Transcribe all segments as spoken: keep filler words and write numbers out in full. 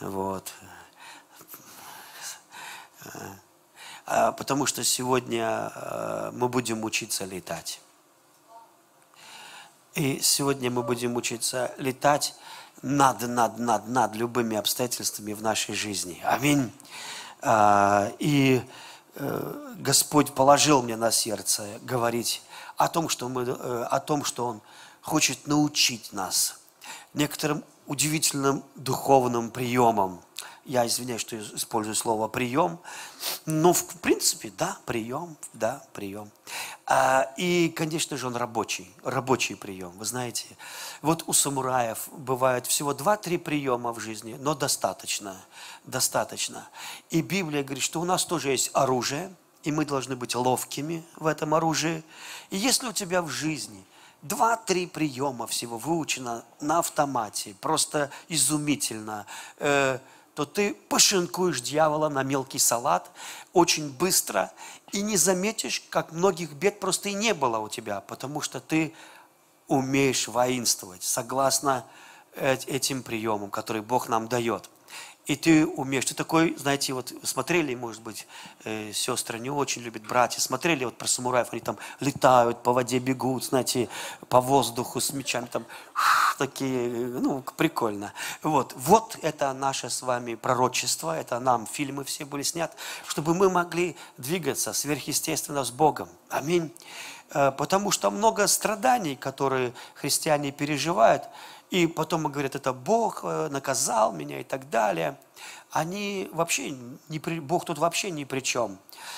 Вот. Потому что сегодня мы будем учиться летать. И сегодня мы будем учиться летать над, над, над, над любыми обстоятельствами в нашей жизни. Аминь. И Господь положил мне на сердце говорить о том, что мы, о том, что Он хочет научить нас некоторым удивительным духовным приемам. Я извиняюсь, что использую слово «прием», но в принципе, да, прием, да, прием. И, конечно же, он рабочий, рабочий прием. Вы знаете, вот у самураев бывает всего два-три приема в жизни, но достаточно, достаточно. И Библия говорит, что у нас тоже есть оружие, и мы должны быть ловкими в этом оружии. И если у тебя в жизни два-три приема всего выучено на автомате, просто изумительно, э, то ты пошинкуешь дьявола на мелкий салат очень быстро и не заметишь, как многих бед просто и не было у тебя, потому что ты умеешь воинствовать согласно этим приемам, которые Бог нам дает. И ты умеешь, ты такой, знаете, вот смотрели, может быть, э, сестры не очень любят, братья, смотрели вот про самураев, они там летают, по воде бегут, знаете, по воздуху с мечами, там, такие, ну, прикольно. Вот, вот это наше с вами пророчество, это нам фильмы все были сняты, чтобы мы могли двигаться сверхъестественно с Богом. Аминь. Э, потому что много страданий, которые христиане переживают, и потом говорят, это Бог наказал меня и так далее. Они вообще, не при, Бог тут вообще ни при чем.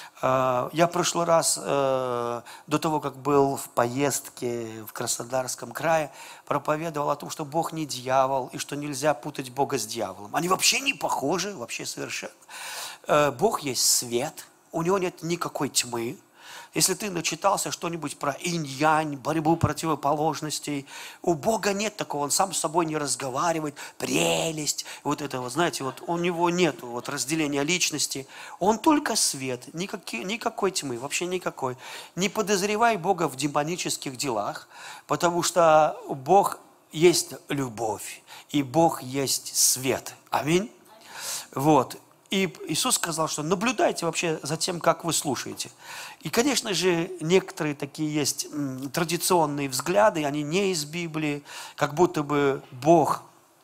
Я в прошлый раз, до того, как был в поездке в Краснодарском крае, проповедовал о том, что Бог не дьявол, и что нельзя путать Бога с дьяволом. Они вообще не похожи, вообще совершенно. Бог есть свет, у Него нет никакой тьмы. Если ты начитался что-нибудь про инь-янь, борьбу противоположностей, у Бога нет такого, Он сам с собой не разговаривает, прелесть, вот этого, знаете, вот у Него нет вот разделения личности, Он только свет, никакой, никакой тьмы, вообще никакой. Не подозревай Бога в демонических делах, потому что Бог есть любовь, и Бог есть свет. Аминь. Вот. И Иисус сказал, что наблюдайте вообще за тем, как вы слушаете. И, конечно же, некоторые такие есть традиционные взгляды, они не из Библии, как будто бы Бог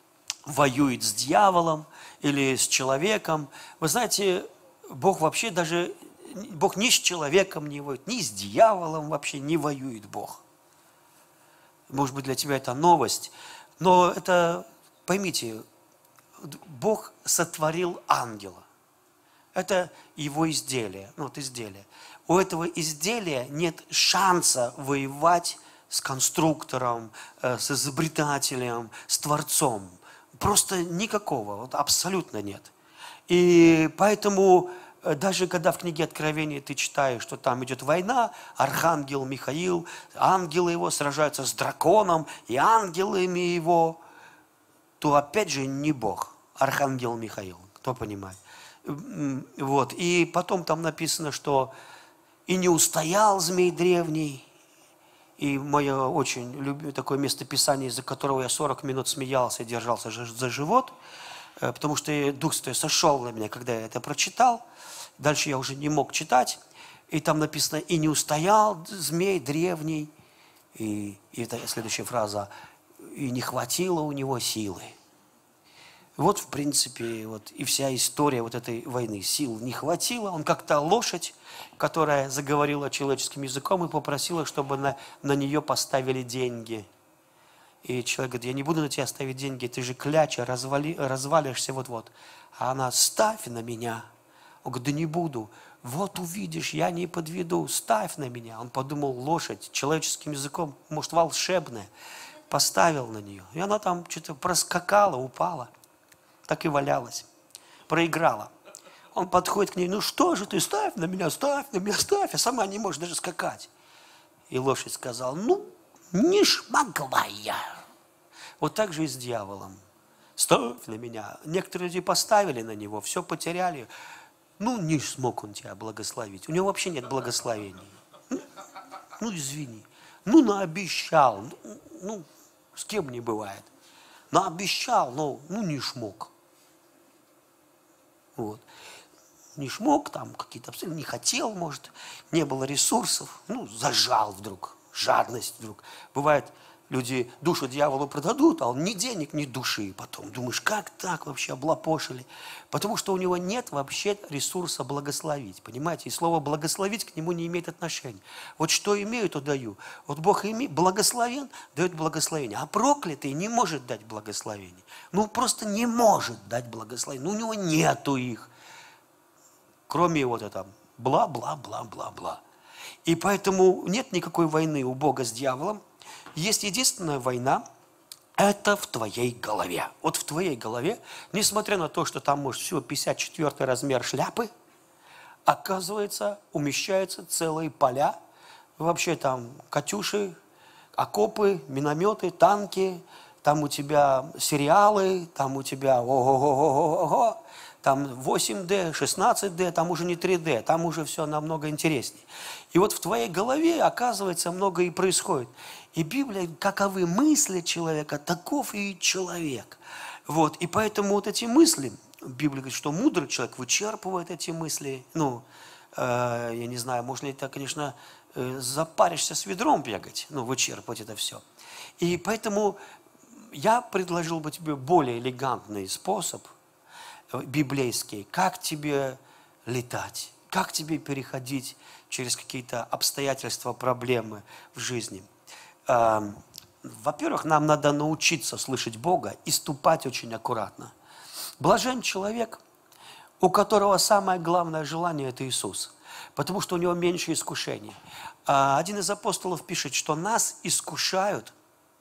воюет с дьяволом или с человеком. Вы знаете, Бог вообще даже, Бог ни с человеком не воюет, ни с дьяволом вообще не воюет Бог. Может быть, для тебя это новость, но это, поймите, Бог сотворил ангела. Это его изделие, ну вот изделие. У этого изделия нет шанса воевать с конструктором, э, с изобретателем, с творцом. Просто никакого, вот абсолютно нет. И поэтому э, даже когда в книге Откровения ты читаешь, что там идет война, архангел Михаил, ангелы его сражаются с драконом и ангелами его, то опять же не Бог, архангел Михаил, кто понимает. Вот. И потом там написано, что «и не устоял змей древний». И мое очень любимое такое местописание, из-за которого я сорок минут смеялся и держался за живот, потому что Дух Святой сошел на меня, когда я это прочитал. Дальше я уже не мог читать. И там написано «и не устоял змей древний». И, и это следующая фраза «и не хватило у него силы». Вот, в принципе, вот и вся история вот этой войны. Сил не хватило. Он как-то лошадь, которая заговорила человеческим языком и попросила, чтобы на, на нее поставили деньги. И человек говорит, я не буду на тебя ставить деньги, ты же кляча, развали, развалишься вот-вот. А она, ставь на меня. Он говорит, да не буду. Вот увидишь, я не подведу, ставь на меня. Он подумал, лошадь человеческим языком, может, волшебная. Поставил на нее. И она там что-то проскакала, упала. Так и валялась. Проиграла. Он подходит к ней, ну что же ты, ставь на меня, ставь на меня, ставь. А сама не может даже скакать. И лошадь сказала, ну, не смогла я. Вот так же и с дьяволом. Ставь на меня. Некоторые люди поставили на него, все потеряли. Ну, не смог он тебя благословить. У него вообще нет благословений. Ну, ну извини. Ну, наобещал. Ну, ну, с кем не бывает. Наобещал, но ну, не смог. Вот. Не смог, там какие-то обстоятельства, не хотел, может, не было ресурсов, ну, зажал вдруг, жадность вдруг. Бывает, люди душу дьяволу продадут, а он ни денег, ни души. Потом думаешь, как так вообще облапошили? Потому что у него нет вообще ресурса благословить, понимаете? И слово «благословить» к нему не имеет отношения. Вот что имею, то даю. Вот Бог имеет, благословен, дает благословение, а проклятый не может дать благословение. Ну, просто не может дать благословение, ну, у него нету их. Кроме вот этого бла-бла-бла-бла-бла. И поэтому нет никакой войны у Бога с дьяволом. Есть единственная война, это в твоей голове. Вот в твоей голове, несмотря на то, что там, может, всего пятьдесят четвёртый размер шляпы, оказывается, умещаются целые поля. Вообще там катюши, окопы, минометы, танки, там у тебя сериалы, там у тебя ого-го-го-го-го, там восемь дэ, шестнадцать дэ, там уже не три дэ, там уже все намного интереснее. И вот в твоей голове, оказывается, много и происходит. И Библия, каковы мысли человека, таков и человек. Вот. И поэтому вот эти мысли, Библия говорит, что мудрый человек вычерпывает эти мысли. Ну, э, я не знаю, можно ли это, конечно, э, запаришься с ведром бегать, ну, вычерпывать это все. И поэтому я предложил бы тебе более элегантный способ, библейский, как тебе летать, как тебе переходить через какие-то обстоятельства, проблемы в жизни. Во-первых, нам надо научиться слышать Бога и ступать очень аккуратно. Блажен человек, у которого самое главное желание – это Иисус, потому что у него меньше искушений. Один из апостолов пишет, что нас искушают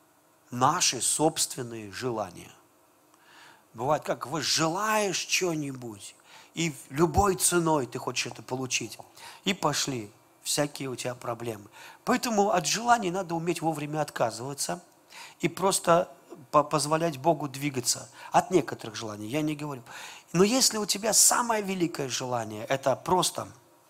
наши собственные желания. Бывает, как вы желаешь что-нибудь, и любой ценой ты хочешь это получить. И пошли всякие у тебя проблемы. Поэтому от желаний надо уметь вовремя отказываться и просто позволять Богу двигаться. От некоторых желаний, я не говорю. Но если у тебя самое великое желание, это просто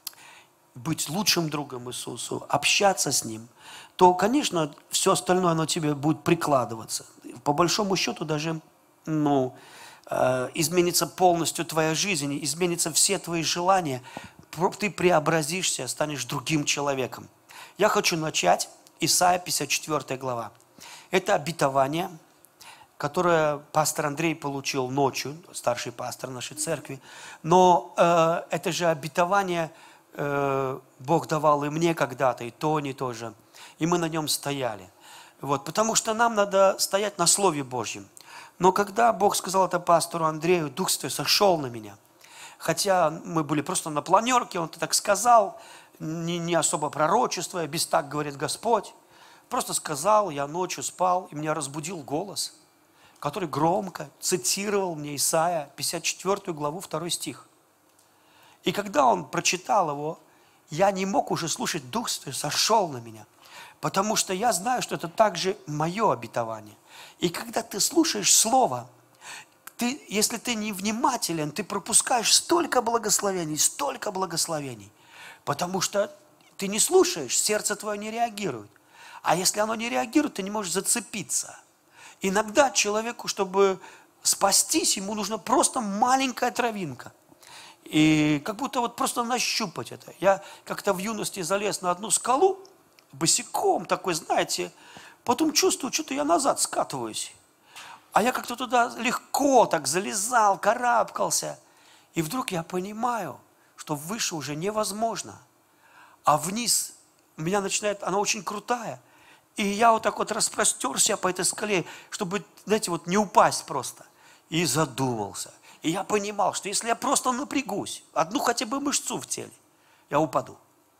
быть лучшим другом Иисусу, общаться с Ним, то, конечно, все остальное, оно тебе будет прикладываться. По большому счету даже, ну, э, изменится полностью твоя жизнь, изменятся все твои желания, ты преобразишься, станешь другим человеком. Я хочу начать Исайя пятьдесят четвёртая глава. Это обетование, которое пастор Андрей получил ночью, старший пастор нашей церкви. Но э, это же обетование э, Бог давал и мне когда-то, и Тони тоже. И мы на нем стояли. Вот, потому что нам надо стоять на Слове Божьем. Но когда Бог сказал это пастору Андрею, Дух Святой сошел на меня. Хотя мы были просто на планерке, он так сказал, не, не особо пророчествуя, без так говорит Господь. Просто сказал, я ночью спал, и меня разбудил голос, который громко цитировал мне Исайя пятьдесят четвёртую главу, второй стих. И когда он прочитал его, я не мог уже слушать, Дух Святой сошел на меня. Потому что я знаю, что это также мое обетование. И когда ты слушаешь Слово, ты, если ты невнимателен, ты пропускаешь столько благословений, столько благословений. Потому что ты не слушаешь, сердце твое не реагирует. А если оно не реагирует, ты не можешь зацепиться. Иногда человеку, чтобы спастись, ему нужна просто маленькая травинка. И как будто вот просто нащупать это. Я как-то в юности залез на одну скалу, босиком такой, знаете, потом чувствую, что-то я назад скатываюсь. А я как-то туда легко так залезал, карабкался. И вдруг я понимаю, что выше уже невозможно. А вниз меня начинает, она очень крутая. И я вот так вот распростерся по этой скале, чтобы, знаете, вот не упасть просто. И задумался. И я понимал, что если я просто напрягусь, одну хотя бы мышцу в теле, я упаду.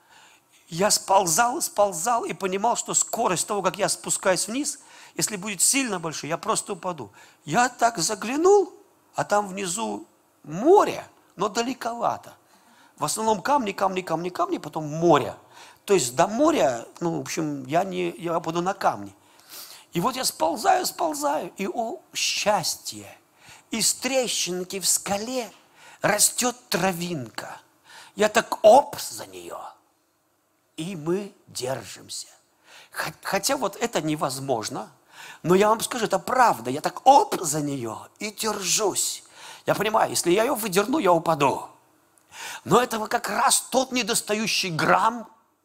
Я сползал, сползал и понимал, что скорость того, как я спускаюсь вниз, если будет сильно большой, я просто упаду. Я так заглянул, а там внизу море, но далековато. В основном камни, камни, камни, камни, потом море. То есть до моря, ну, в общем, я, не, я буду на камне. И вот я сползаю, сползаю, и, о, счастье! Из трещинки в скале растет травинка. Я так оп за нее. И мы держимся. Хотя вот это невозможно, но я вам скажу, это правда. Я так оп за нее и держусь. Я понимаю, если я ее выдерну, я упаду. Но это как раз тот недостающий грамм,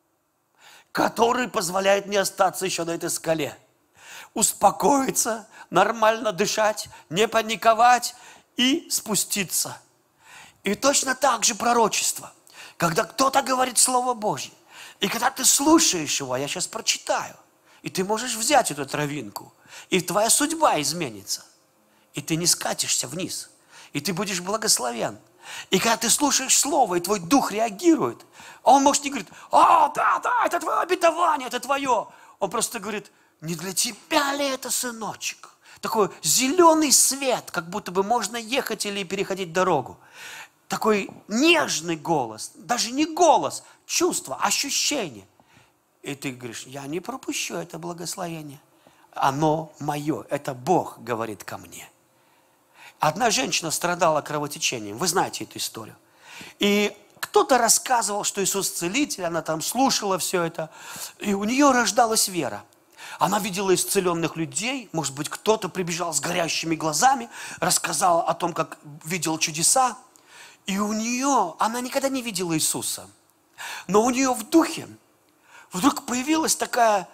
который позволяет мне остаться еще на этой скале. Успокоиться, нормально дышать, не паниковать и спуститься. И точно так же пророчество. Когда кто-то говорит Слово Божье, и когда ты слушаешь его, я сейчас прочитаю, и ты можешь взять эту травинку, и твоя судьба изменится. И ты не скатишься вниз, и ты будешь благословен. И когда ты слушаешь Слово, и твой дух реагирует, он может не говорить: «О, да, да, это твое обетование, это твое». Он просто говорит: «Не для тебя ли это, сыночек?» Такой зеленый свет, как будто бы можно ехать или переходить дорогу. Такой нежный голос, даже не голос, чувство, ощущение. И ты говоришь: я не пропущу это благословение. Оно мое, это Бог говорит ко мне. Одна женщина страдала кровотечением, вы знаете эту историю. И кто-то рассказывал, что Иисус целитель, она там слушала все это, и у нее рождалась вера. Она видела исцеленных людей, может быть, кто-то прибежал с горящими глазами, рассказал о том, как видел чудеса. И у нее, она никогда не видела Иисуса, но у нее в духе вдруг появилась такая: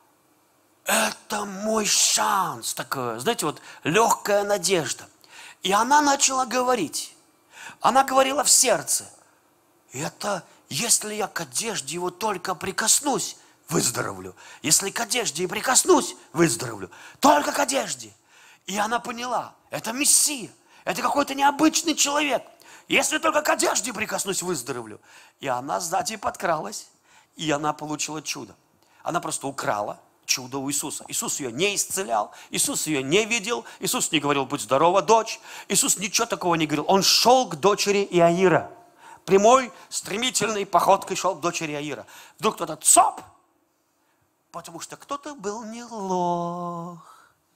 это мой шанс, такая, знаете, вот легкая надежда. И она начала говорить, она говорила в сердце: это если я к одежде его только прикоснусь, выздоровлю. Если к одежде и прикоснусь, выздоровлю. Только к одежде. И она поняла, это Мессия, это какой-то необычный человек. Если только к одежде прикоснусь, выздоровлю. И она сзади подкралась, и она получила чудо. Она просто украла чудо у Иисуса. Иисус ее не исцелял, Иисус ее не видел, Иисус не говорил: будь здорова, дочь. Иисус ничего такого не говорил. Он шел к дочери Иаира. Прямой, стремительной походкой шел к дочери Иаира. Вдруг кто-то цоп, потому что кто-то был не лох.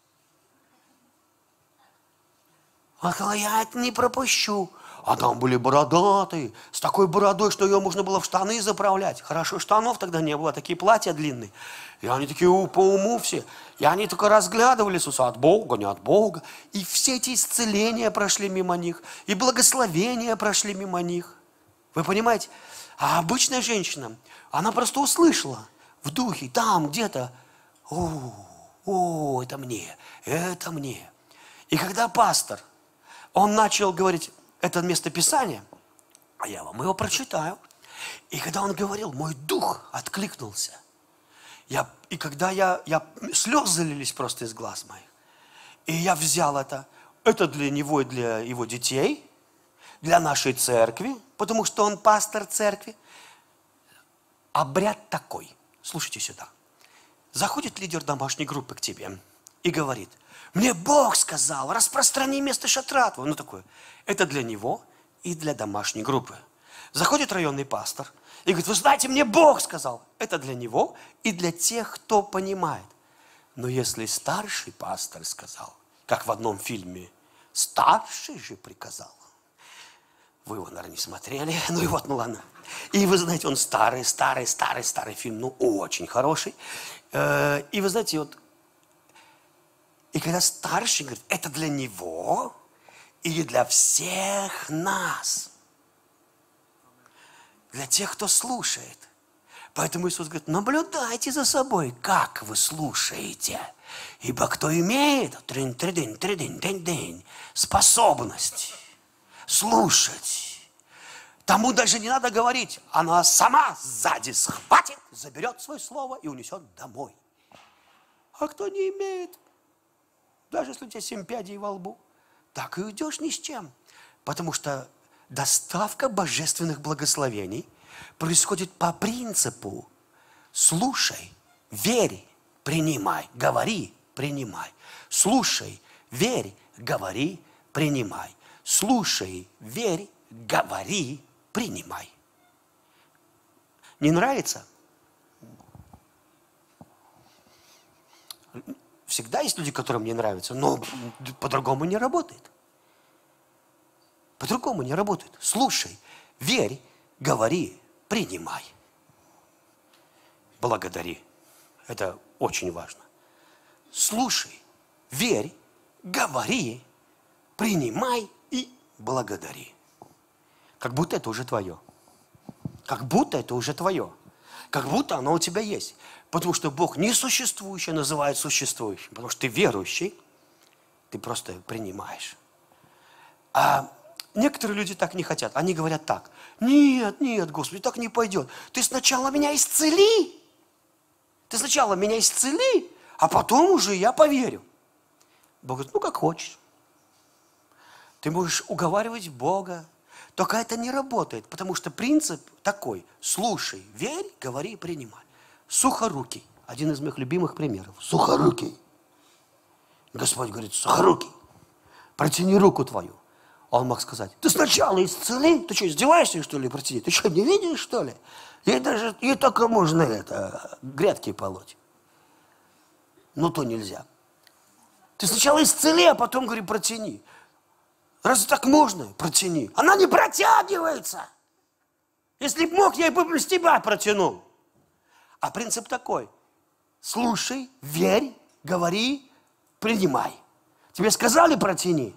Он сказал: я это не пропущу. А там были бородатые, с такой бородой, что ее можно было в штаны заправлять. Хорошо, штанов тогда не было, такие платья длинные. И они такие по уму все. И они только разглядывали Иисуса: от Бога, не от Бога. И все эти исцеления прошли мимо них, и благословения прошли мимо них. Вы понимаете? А обычная женщина, она просто услышала в духе, там где-то: о, о, это мне, это мне. И когда пастор, он начал говорить это местописание, а я вам его прочитаю. И когда он говорил, мой дух откликнулся. Я, и когда я, я, слезы залились просто из глаз моих. И я взял это, это для него и для его детей, для нашей церкви, потому что он пастор церкви. Обряд такой. Слушайте сюда. Заходит лидер домашней группы к тебе и говорит: мне Бог сказал, распространи место шатра твоего. Ну такое. Это для него и для домашней группы. Заходит районный пастор и говорит: вы знаете, мне Бог сказал. Это для него и для тех, кто понимает. Но если старший пастор сказал, как в одном фильме, старший же приказал. Вы его, наверное, не смотрели. Ну и вот, ну ладно. И вы знаете, он старый, старый, старый, старый фильм, ну очень хороший. И вы знаете, вот, и когда старший говорит, это для него или для всех нас, для тех, кто слушает. Поэтому Иисус говорит: наблюдайте за собой, как вы слушаете. Ибо кто имеет способность слушать, тому даже не надо говорить, она сама сзади схватит, заберет свое слово и унесет домой. А кто не имеет, даже если у тебя семь пядей во лбу, так и уйдешь ни с чем. Потому что доставка божественных благословений происходит по принципу: слушай, верь, принимай, говори, принимай. Слушай, верь, говори, принимай. Слушай, верь, говори, принимай. Не нравится? Всегда есть люди, которым не нравится, но по-другому не работает. По-другому не работает. Слушай, верь, говори, принимай. Благодари. Это очень важно. Слушай, верь, говори, принимай и благодари. Как будто это уже твое. Как будто это уже твое. Как будто оно у тебя есть. Потому что Бог несуществующее называет существующим. Потому что ты верующий, ты просто принимаешь. А некоторые люди так не хотят. Они говорят так: нет, нет, Господи, так не пойдет. Ты сначала меня исцели. Ты сначала меня исцели, а потом уже я поверю. Бог говорит: ну как хочешь. Ты можешь уговаривать Бога. Только это не работает, потому что принцип такой: слушай, верь, говори, принимай. Сухорукий. Один из моих любимых примеров. Сухорукий. Господь говорит: сухорукий, протяни руку твою. Он мог сказать: ты сначала исцели. Ты что, издеваешься, что ли, протяни? Ты что, не видишь, что ли? Ей даже, ей только можно это, грядки полоть. Ну, то нельзя. Ты сначала исцели, а потом, говори, протяни. Разве так можно? Протяни. Она не протягивается. Если б мог, я бы с тебя протянул. А принцип такой: слушай, верь, говори, принимай. Тебе сказали протяни.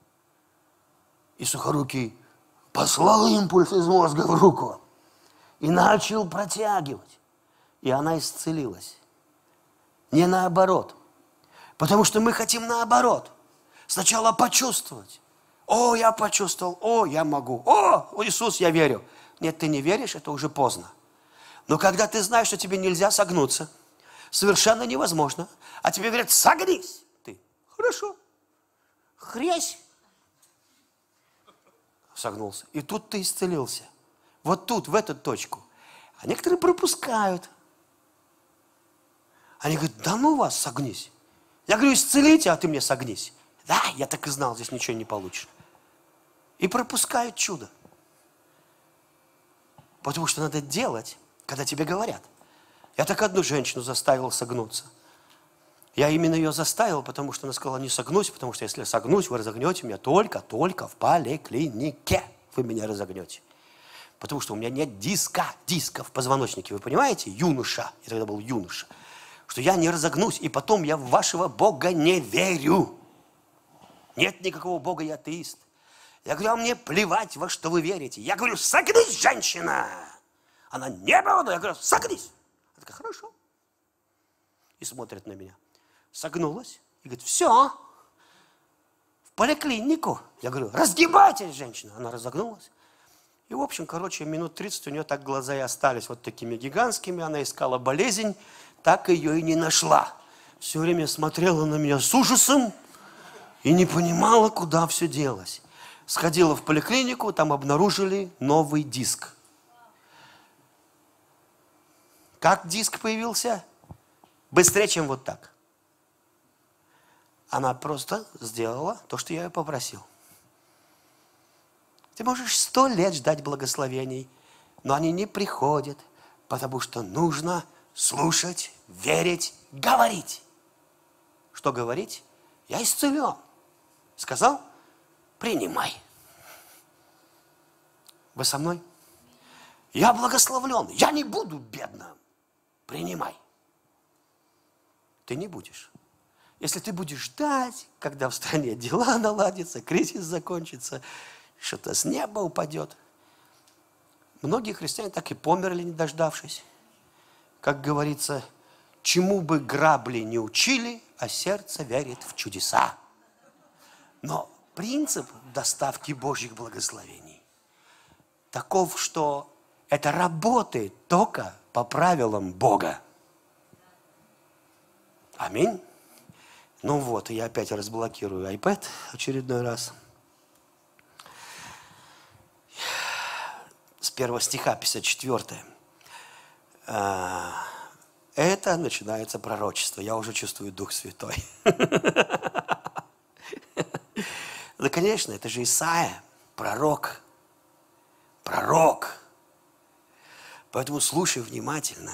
И Сухорукий послал импульс из мозга в руку и начал протягивать. И она исцелилась. Не наоборот. Потому что мы хотим наоборот. Сначала почувствовать. О, я почувствовал. О, я могу. О, Иисус, я верю. Нет, ты не веришь, это уже поздно. Но когда ты знаешь, что тебе нельзя согнуться, совершенно невозможно, а тебе говорят: согнись. Ты: хорошо. Хрясь. Согнулся. И тут ты исцелился. Вот тут, в эту точку. А некоторые пропускают. Они говорят: да ну вас, согнись. Я говорю: исцелите, а ты мне согнись. Да, я так и знал, здесь ничего не получишь. И пропускают чудо. Потому что надо делать, когда тебе говорят. Я так одну женщину заставил согнуться. Я именно ее заставил, потому что она сказала: не согнусь, потому что если я согнусь, вы разогнете меня только, только в поликлинике. Вы меня разогнете. Потому что у меня нет диска, диска в позвоночнике. Вы понимаете? Юноша. Я тогда был юноша. Что я не разогнусь, и потом я в вашего Бога не верю. Нет никакого Бога, я атеист. Я говорю: а мне плевать, во что вы верите. Я говорю: согнись, женщина. Она: не буду. Я говорю: согнись. Она такая: хорошо. И смотрит на меня. Согнулась. И говорит: все. В поликлинику. Я говорю: разгибайтесь, женщина. Она разогнулась. И, в общем, короче, минут тридцать у нее так глаза и остались вот такими гигантскими. Она искала болезнь, так ее и не нашла. Все время смотрела на меня с ужасом и не понимала, куда все делось. Сходила в поликлинику, там обнаружили новый диск. Как диск появился? Быстрее, чем вот так. Она просто сделала то, что я ее попросил. Ты можешь сто лет ждать благословений, но они не приходят, потому что нужно слушать, верить, говорить. Что говорить? Я исцелен. Сказал? Принимай. Вы со мной? Я благословлен. Я не буду бедным. Принимай. Ты не будешь. Если ты будешь ждать, когда в стране дела наладятся, кризис закончится, что-то с неба упадет. Многие христиане так и померли, не дождавшись. Как говорится, чему бы грабли не учили, а сердце верит в чудеса. Но принцип доставки Божьих благословений таков, что это работает только по правилам Бога. Аминь. Ну вот, я опять разблокирую iPad очередной раз. С первого стиха, пятьдесят четвёртое. Это начинается пророчество. Я уже чувствую Дух Святой. Да, конечно, это же Исаия, пророк. Пророк. Поэтому слушай внимательно.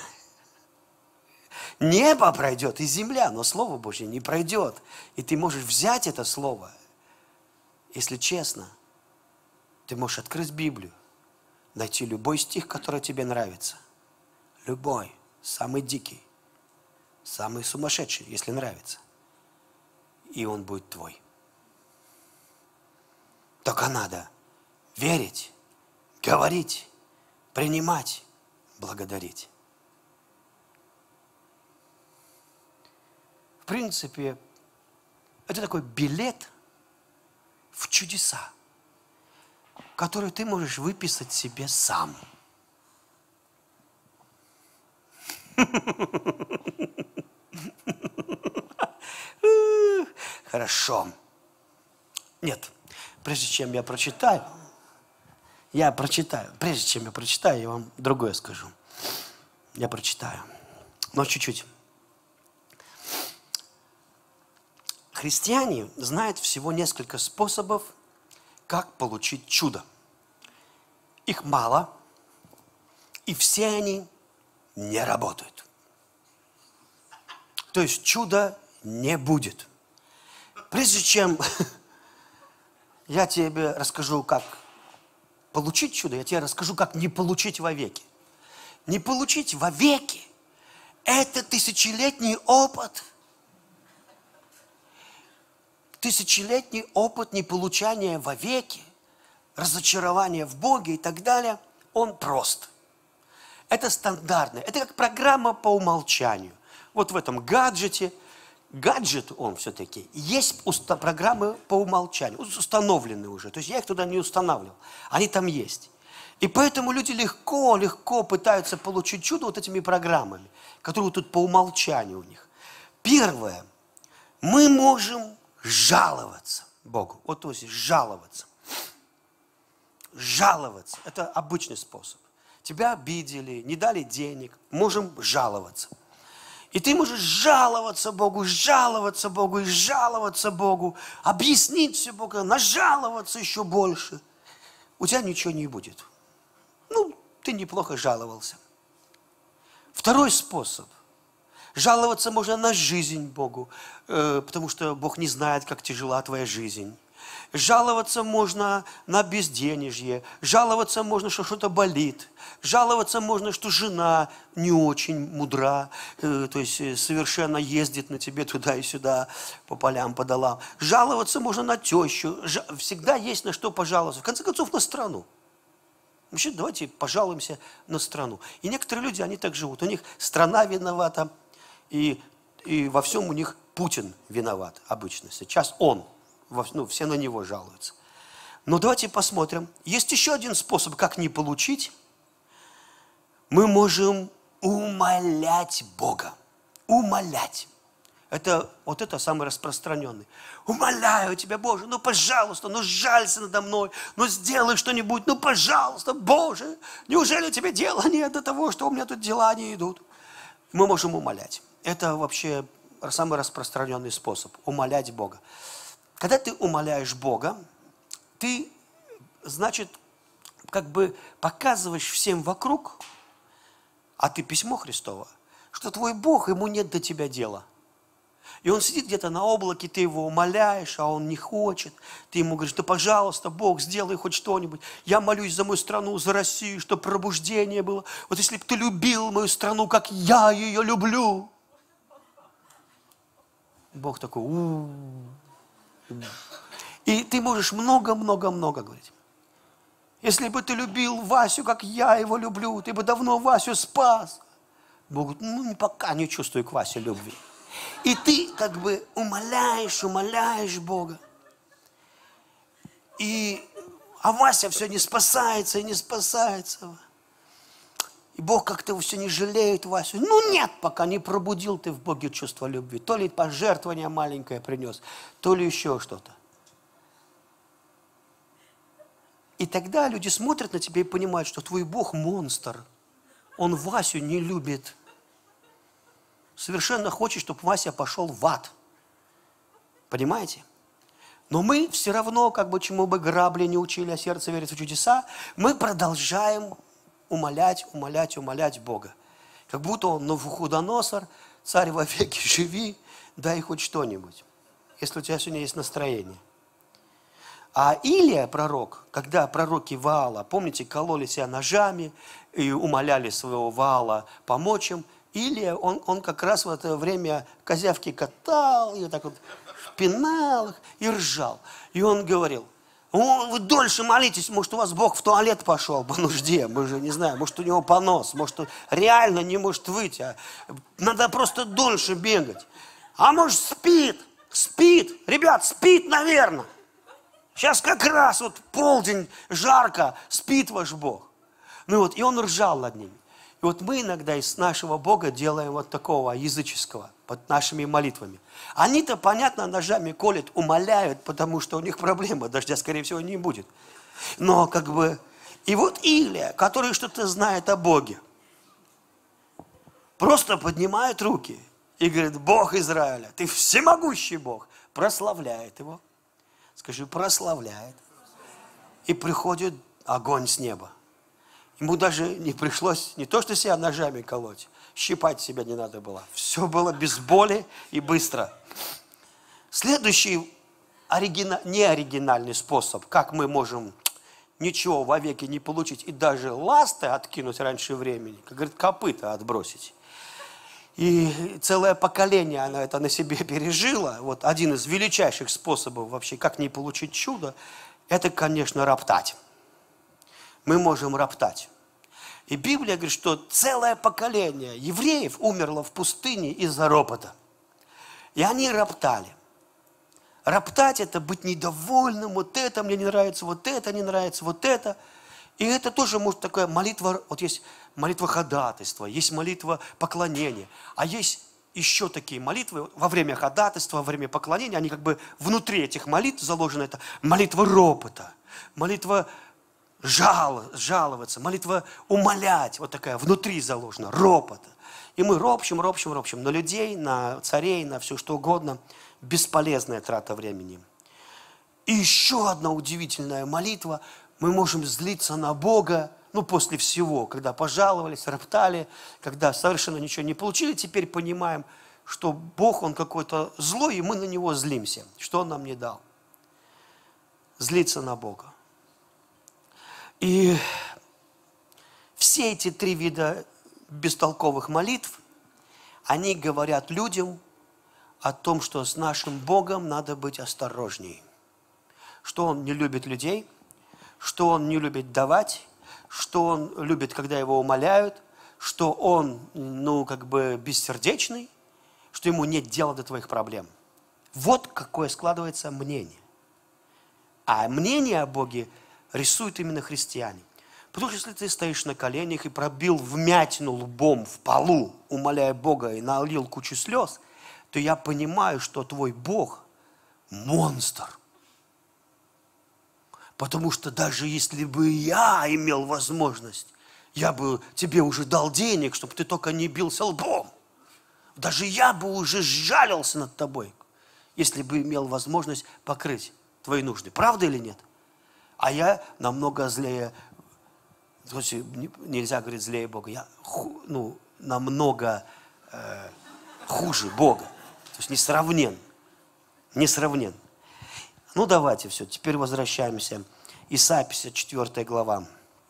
Небо пройдет и земля, но Слово Божье не пройдет. И ты можешь взять это Слово. Если честно, ты можешь открыть Библию, найти любой стих, который тебе нравится. Любой. Самый дикий. Самый сумасшедший, если нравится. И он будет твой. Только надо верить, говорить, принимать, благодарить. В принципе, это такой билет в чудеса, который ты можешь выписать себе сам. Хорошо. Нет, прежде чем я прочитаю, я прочитаю, прежде чем я прочитаю, я вам другое скажу. Я прочитаю, но чуть-чуть. Христиане знают всего несколько способов, как получить чудо. Их мало, и все они не работают. То есть чуда не будет. Прежде чем я тебе расскажу, как получить чудо, я тебе расскажу, как не получить вовеки. Не получить вовеки – это тысячелетний опыт. Тысячелетний опыт неполучания вовеки, разочарования в Боге и так далее, он прост. Это стандартно. Это как программа по умолчанию. Вот в этом гаджете, гаджет он все-таки, есть программы по умолчанию, установлены уже. То есть я их туда не устанавливал, они там есть. И поэтому люди легко, легко пытаются получить чудо вот этими программами, которые тут по умолчанию у них. Первое, мы можем жаловаться Богу. Вот то есть жаловаться. Жаловаться. Это обычный способ. Тебя обидели, не дали денег. Можем жаловаться. И ты можешь жаловаться Богу, жаловаться Богу и жаловаться Богу. Объяснить все Богу, нажаловаться еще больше. У тебя ничего не будет. Ну, ты неплохо жаловался. Второй способ. Жаловаться можно на жизнь Богу, э, потому что Бог не знает, как тяжела твоя жизнь. Жаловаться можно на безденежье, жаловаться можно, что что-то болит, жаловаться можно, что жена не очень мудра, э, то есть совершенно ездит на тебе туда и сюда, по полям, по долам. Жаловаться можно на тещу, Жа- всегда есть на что пожаловаться, в конце концов, на страну. Вообще, давайте пожалуемся на страну. И некоторые люди, они так живут, у них страна виновата, и, и во всем у них Путин виноват обычно. Сейчас он, ну, все на него жалуются. Но давайте посмотрим. Есть еще один способ, как не получить. Мы можем умолять Бога. Умолять. Это, вот это самый распространенный. Умоляю тебя, Боже, ну, пожалуйста, ну, жалься надо мной, ну, сделай что-нибудь, ну, пожалуйста, Боже, неужели тебе дела нет до того, что у меня тут дела не идут? Мы можем умолять. Это вообще самый распространенный способ – умолять Бога. Когда ты умоляешь Бога, ты, значит, как бы показываешь всем вокруг, а ты письмо Христово, что твой Бог, ему нет до тебя дела. И он сидит где-то на облаке, ты его умоляешь, а он не хочет. Ты ему говоришь, да пожалуйста, Бог, сделай хоть что-нибудь. Я молюсь за мою страну, за Россию, чтобы пробуждение было. Вот если бы ты любил мою страну, как я ее люблю. Бог такой, у-у-у. И ты можешь много-много-много говорить. Если бы ты любил Васю, как я его люблю, ты бы давно Васю спас. Бог говорит, ну, пока не чувствую к Васе любви. И ты как бы умоляешь, умоляешь Бога. И, а Вася все не спасается и не спасается. И Бог как-то все не жалеет Васю. Ну нет, пока не пробудил ты в Боге чувство любви. То ли пожертвование маленькое принес, то ли еще что-то. И тогда люди смотрят на тебя и понимают, что твой Бог монстр. Он Васю не любит. Совершенно хочет, чтобы Вася пошел в ад. Понимаете? Но мы все равно, как бы чему бы грабли не учили, а сердце верит в чудеса, мы продолжаем умолять, умолять, умолять Бога. Как будто он Навуходоносор, царь вовеки живи, дай хоть что-нибудь, если у тебя сегодня есть настроение. А Илия, пророк, когда пророки Ваала, помните, кололи себя ножами и умоляли своего Ваала помочь им, Илия, он, он как раз в это время козявки катал, и так вот пинал их и ржал. И он говорил, О, вы дольше молитесь, может, у вас Бог в туалет пошел по нужде, мы же не знаем, может, у него понос, может, он реально не может выйти, а надо просто дольше бегать. А может, спит, спит, ребят, спит, наверное. Сейчас как раз вот полдень, жарко, спит ваш Бог. Ну вот, и он ржал над ними. И вот мы иногда из нашего Бога делаем вот такого языческого, под нашими молитвами. Они-то, понятно, ножами колят, умоляют, потому что у них проблема, дождя, скорее всего, не будет. Но как бы... И вот Илия, который что-то знает о Боге, просто поднимает руки и говорит: Бог Израиля, ты всемогущий Бог, прославляет его. Скажи, прославляет. И приходит огонь с неба. Ему даже не пришлось не то, что себя ножами колоть, щипать себя не надо было. Все было без боли и быстро. Следующий оригина... неоригинальный способ, как мы можем ничего вовеки не получить и даже ласты откинуть раньше времени, как говорит, копыта отбросить. И целое поколение она это на себе пережило. Вот один из величайших способов вообще, как не получить чудо, это, конечно, роптать. Мы можем роптать. И Библия говорит, что целое поколение евреев умерло в пустыне из-за ропота. И они роптали. Роптать – это быть недовольным, вот это мне не нравится, вот это не нравится, вот это. И это тоже может такая молитва, вот есть молитва ходатайства, есть молитва поклонения, а есть еще такие молитвы во время ходатайства, во время поклонения, они как бы внутри этих молитв заложены, это молитва ропота, молитва жал, жаловаться, молитва умолять, вот такая внутри заложена, ропота. И мы ропщим, ропщим, ропщим на людей, на царей, на все что угодно. Бесполезная трата времени. И еще одна удивительная молитва. Мы можем злиться на Бога, ну, после всего, когда пожаловались, роптали, когда совершенно ничего не получили, теперь понимаем, что Бог, Он какой-то злой, и мы на Него злимся. Что Он нам не дал? Злиться на Бога. И все эти три вида бестолковых молитв, они говорят людям о том, что с нашим Богом надо быть осторожней. Что Он не любит людей, что Он не любит давать, что Он любит, когда Его умоляют, что Он, ну, как бы бессердечный, что Ему нет дела до твоих проблем. Вот какое складывается мнение. А мнение о Боге рисуют именно христиане. Потому что если ты стоишь на коленях и пробил вмятину лбом в полу, умоляя Бога, и налил кучу слез, то я понимаю, что твой Бог – монстр. Потому что даже если бы я имел возможность, я бы тебе уже дал денег, чтобы ты только не бился лбом. Даже я бы уже сжалился над тобой, если бы имел возможность покрыть твои нужды. Правда или нет? А я намного злее, нельзя говорить злее Бога, я ну, намного э, хуже Бога. То есть несравнен. Несравнен. Ну давайте все, теперь возвращаемся. Исайя пятьдесят четвёртая глава.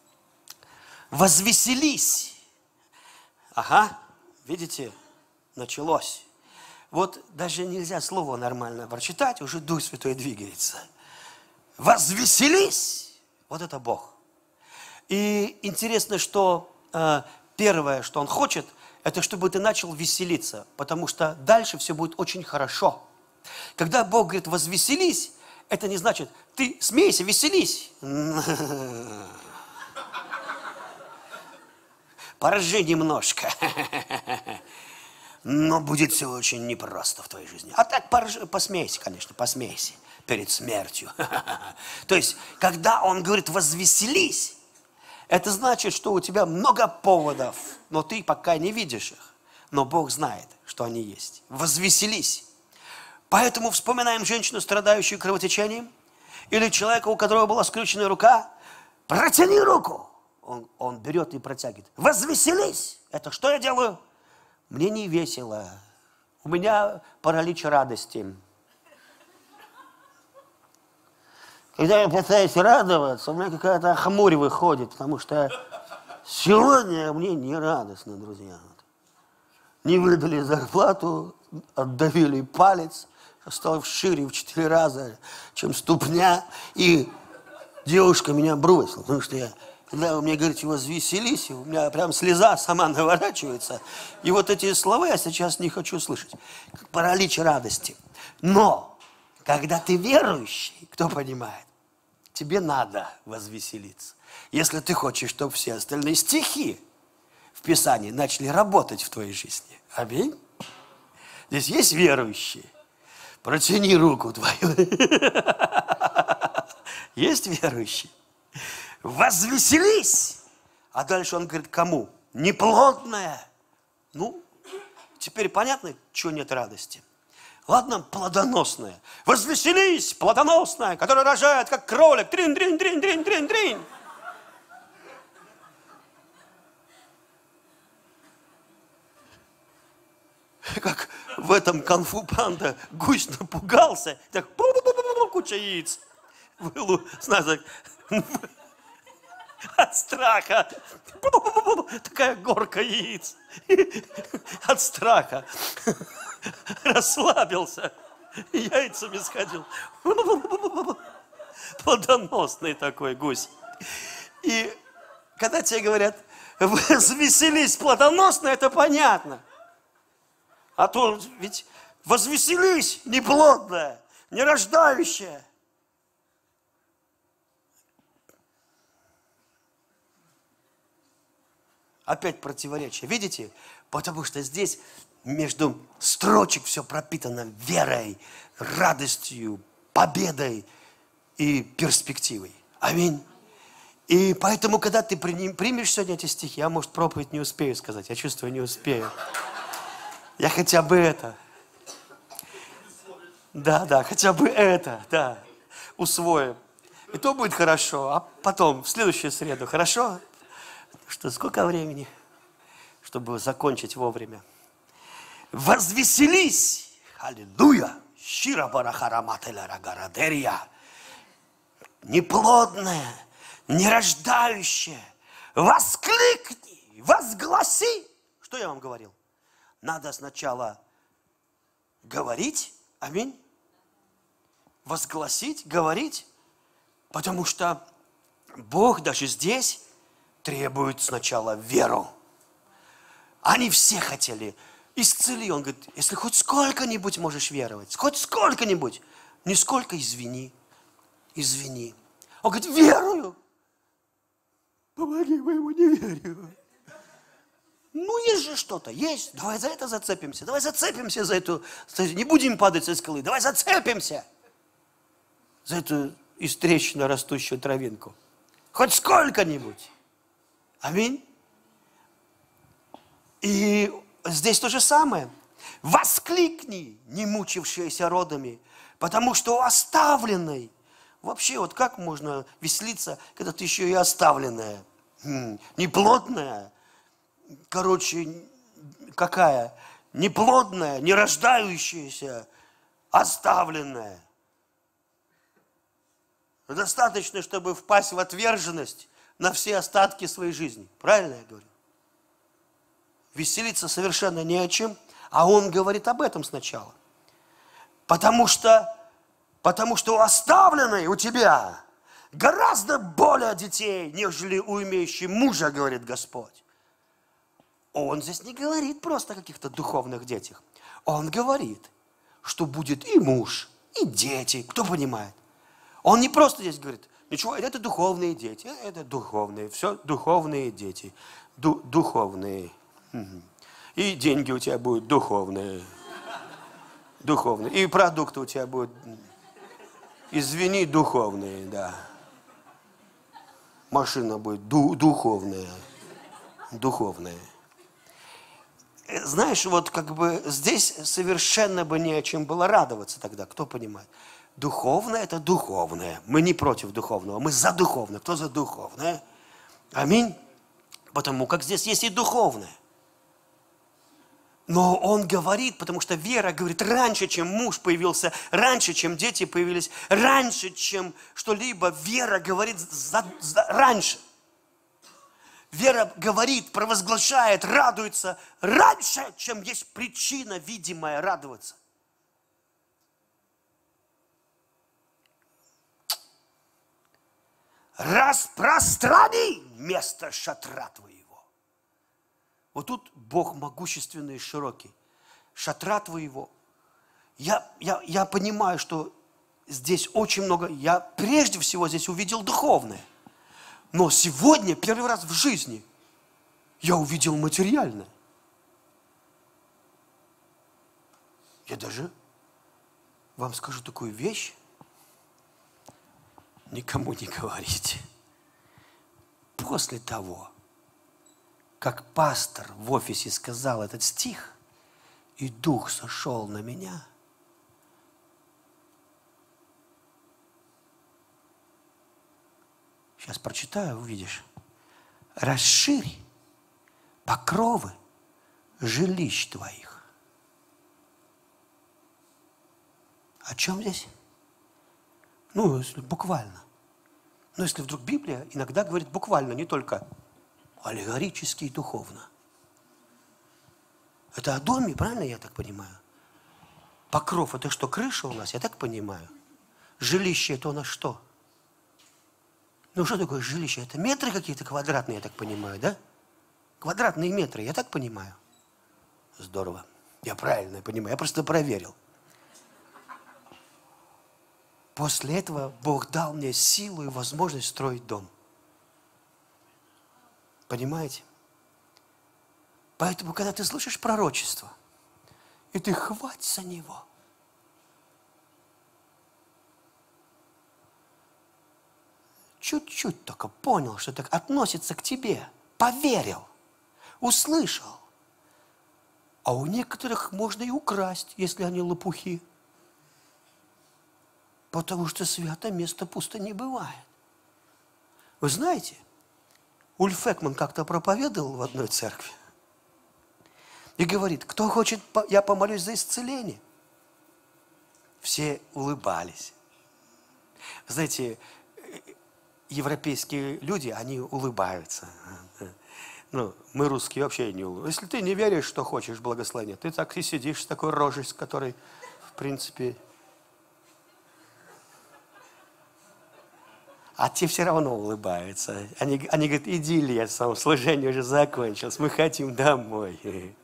Возвеселись. Ага, видите, началось. Вот даже нельзя слово нормально прочитать, уже Дух Святой двигается. Возвеселись. Вот это Бог. И интересно, что э, первое, что Он хочет, это чтобы ты начал веселиться, потому что дальше все будет очень хорошо. Когда Бог говорит возвеселись, это не значит, ты смейся, веселись. Поржи немножко. Но будет все очень непросто в твоей жизни. А так поржи, посмейся, конечно, посмейся перед смертью. То есть, когда Он говорит возвеселись, это значит, что у тебя много поводов, но ты пока не видишь их. Но Бог знает, что они есть. Возвеселись. Поэтому вспоминаем женщину, страдающую кровотечением, или человека, у которого была скрюченная рука. Протяни руку. Он, он берет и протягивает. Возвеселись. Это что я делаю? Мне не весело. У меня паралич радости. Когда я пытаюсь радоваться, у меня какая-то хмурь выходит, потому что сегодня мне не радостно, друзья. Не выдали зарплату, отдавили палец, стал шире в четыре раза, чем ступня, и девушка меня бросила, потому что я, когда вы мне говорите, возвеселись, у меня прям слеза сама наворачивается. И вот эти слова я сейчас не хочу слышать, как паралич радости. Но, когда ты верующий, кто понимает, тебе надо возвеселиться. Если ты хочешь, чтобы все остальные стихи в Писании начали работать в твоей жизни. Аминь. Здесь есть верующие. Протяни руку твою. Есть верующие. Возвеселись. А дальше он говорит, кому? Неплодная. Ну, теперь понятно, чего нет радости? Ладно, плодоносная. Возвеселись, плодоносная, которая рожает, как кролик. Трин-трин-трин-трин-трин-трин. Как в этом Кунг-фу панда гусь напугался, так куча яиц. Вылу, знаешь, от страха. Такая горка яиц. От страха. Расслабился. Яйцами сходил. Плодоносный такой гусь. И когда тебе говорят, возвеселись плодоносный, это понятно. А то ведь возвеселись, неплодная, нерождающая. Опять противоречие. Видите? Потому что здесь между строчек все пропитано верой, радостью, победой и перспективой. Аминь. И поэтому, когда ты примешь сегодня эти стихи, я, может, проповедь не успею сказать, я чувствую, не успею. Я хотя бы это. Да, да, хотя бы это, да, усвоим. И то будет хорошо, а потом, в следующую среду, хорошо? Что, сколько времени, чтобы закончить вовремя? Возвеселись! Аллилуйя! Неплодная, нерождающая, воскликни, возгласи. Что я вам говорил? Надо сначала говорить, аминь, возгласить, говорить, потому что Бог даже здесь требует сначала веру. Они все хотели исцели. Он говорит, если хоть сколько-нибудь можешь веровать, хоть сколько-нибудь, нисколько извини, извини. Он говорит, верую. Помоги моему неверию. Ну, есть же что-то, есть. Давай за это зацепимся. Давай зацепимся за эту... Не будем падать со скалы. Давай зацепимся за эту истречно растущую травинку. Хоть сколько-нибудь. Аминь. И здесь то же самое. Воскликни, не мучившиеся родами, потому что у оставленной... Вообще, вот как можно веселиться, когда ты еще и оставленная? Неплотная. Короче, какая? Неплодная, нерождающаяся, оставленная. Достаточно, чтобы впасть в отверженность на все остатки своей жизни. Правильно я говорю? Веселиться совершенно не о чем, а он говорит об этом сначала. Потому что, потому что у оставленной у тебя гораздо более детей, нежели у имеющей мужа, говорит Господь. Он здесь не говорит просто о каких-то духовных детях. Он говорит, что будет и муж, и дети. Кто понимает? Он не просто здесь говорит, ничего, это духовные дети, это духовные, все духовные дети, ду духовные. И деньги у тебя будут духовные. Духовные. И продукты у тебя будут, извини, духовные, да. Машина будет ду духовная. Духовная. Знаешь, вот как бы здесь совершенно бы не о чем было радоваться тогда, кто понимает? Духовное – это духовное. Мы не против духовного, мы за духовное. Кто за духовное? Аминь. Потому как здесь есть и духовное. Но он говорит, потому что вера говорит, раньше, чем муж появился, раньше, чем дети появились, раньше, чем что-либо, вера говорит за, за, раньше. Вера говорит, провозглашает, радуется раньше, чем есть причина видимая радоваться. распространи место шатра твоего. Вот тут Бог могущественный и широкий. Шатра твоего. Я, я, я понимаю, что здесь очень много, я прежде всего здесь увидел духовное. Но сегодня, первый раз в жизни, я увидел материальное. Я даже вам скажу такую вещь, никому не говорите. После того, как пастор в офисе сказал этот стих, и Дух сошел на меня, сейчас прочитаю, увидишь. Расширь покровы жилищ твоих. О чем здесь? Ну, если буквально. Но если вдруг Библия иногда говорит буквально, не только аллегорически и духовно. Это о доме, правильно я так понимаю? Покров – это что, крыша у нас, я так понимаю? Жилище – это у нас что? Ну, что такое жилище? Это метры какие-то квадратные, я так понимаю, да? Квадратные метры, я так понимаю? Здорово. Я правильно понимаю, я просто проверил. После этого Бог дал мне силу и возможность строить дом. Понимаете? Поэтому, когда ты слышишь пророчество, и ты хвать за него, чуть-чуть только понял, что так относится к тебе, поверил, услышал. А у некоторых можно и украсть, если они лопухи. Потому что свято место пусто не бывает. Вы знаете, Ульф Экман как-то проповедовал в одной церкви и говорит, кто хочет, я помолюсь за исцеление. Все улыбались. Знаете, европейские люди, они улыбаются. Ну, мы, русские, вообще не улыбаемся. Если ты не веришь, что хочешь благословения, ты так и сидишь с такой рожей, с которой, в принципе... А те все равно улыбаются. Они, они говорят, идиллия, служение уже закончилось, мы хотим домой.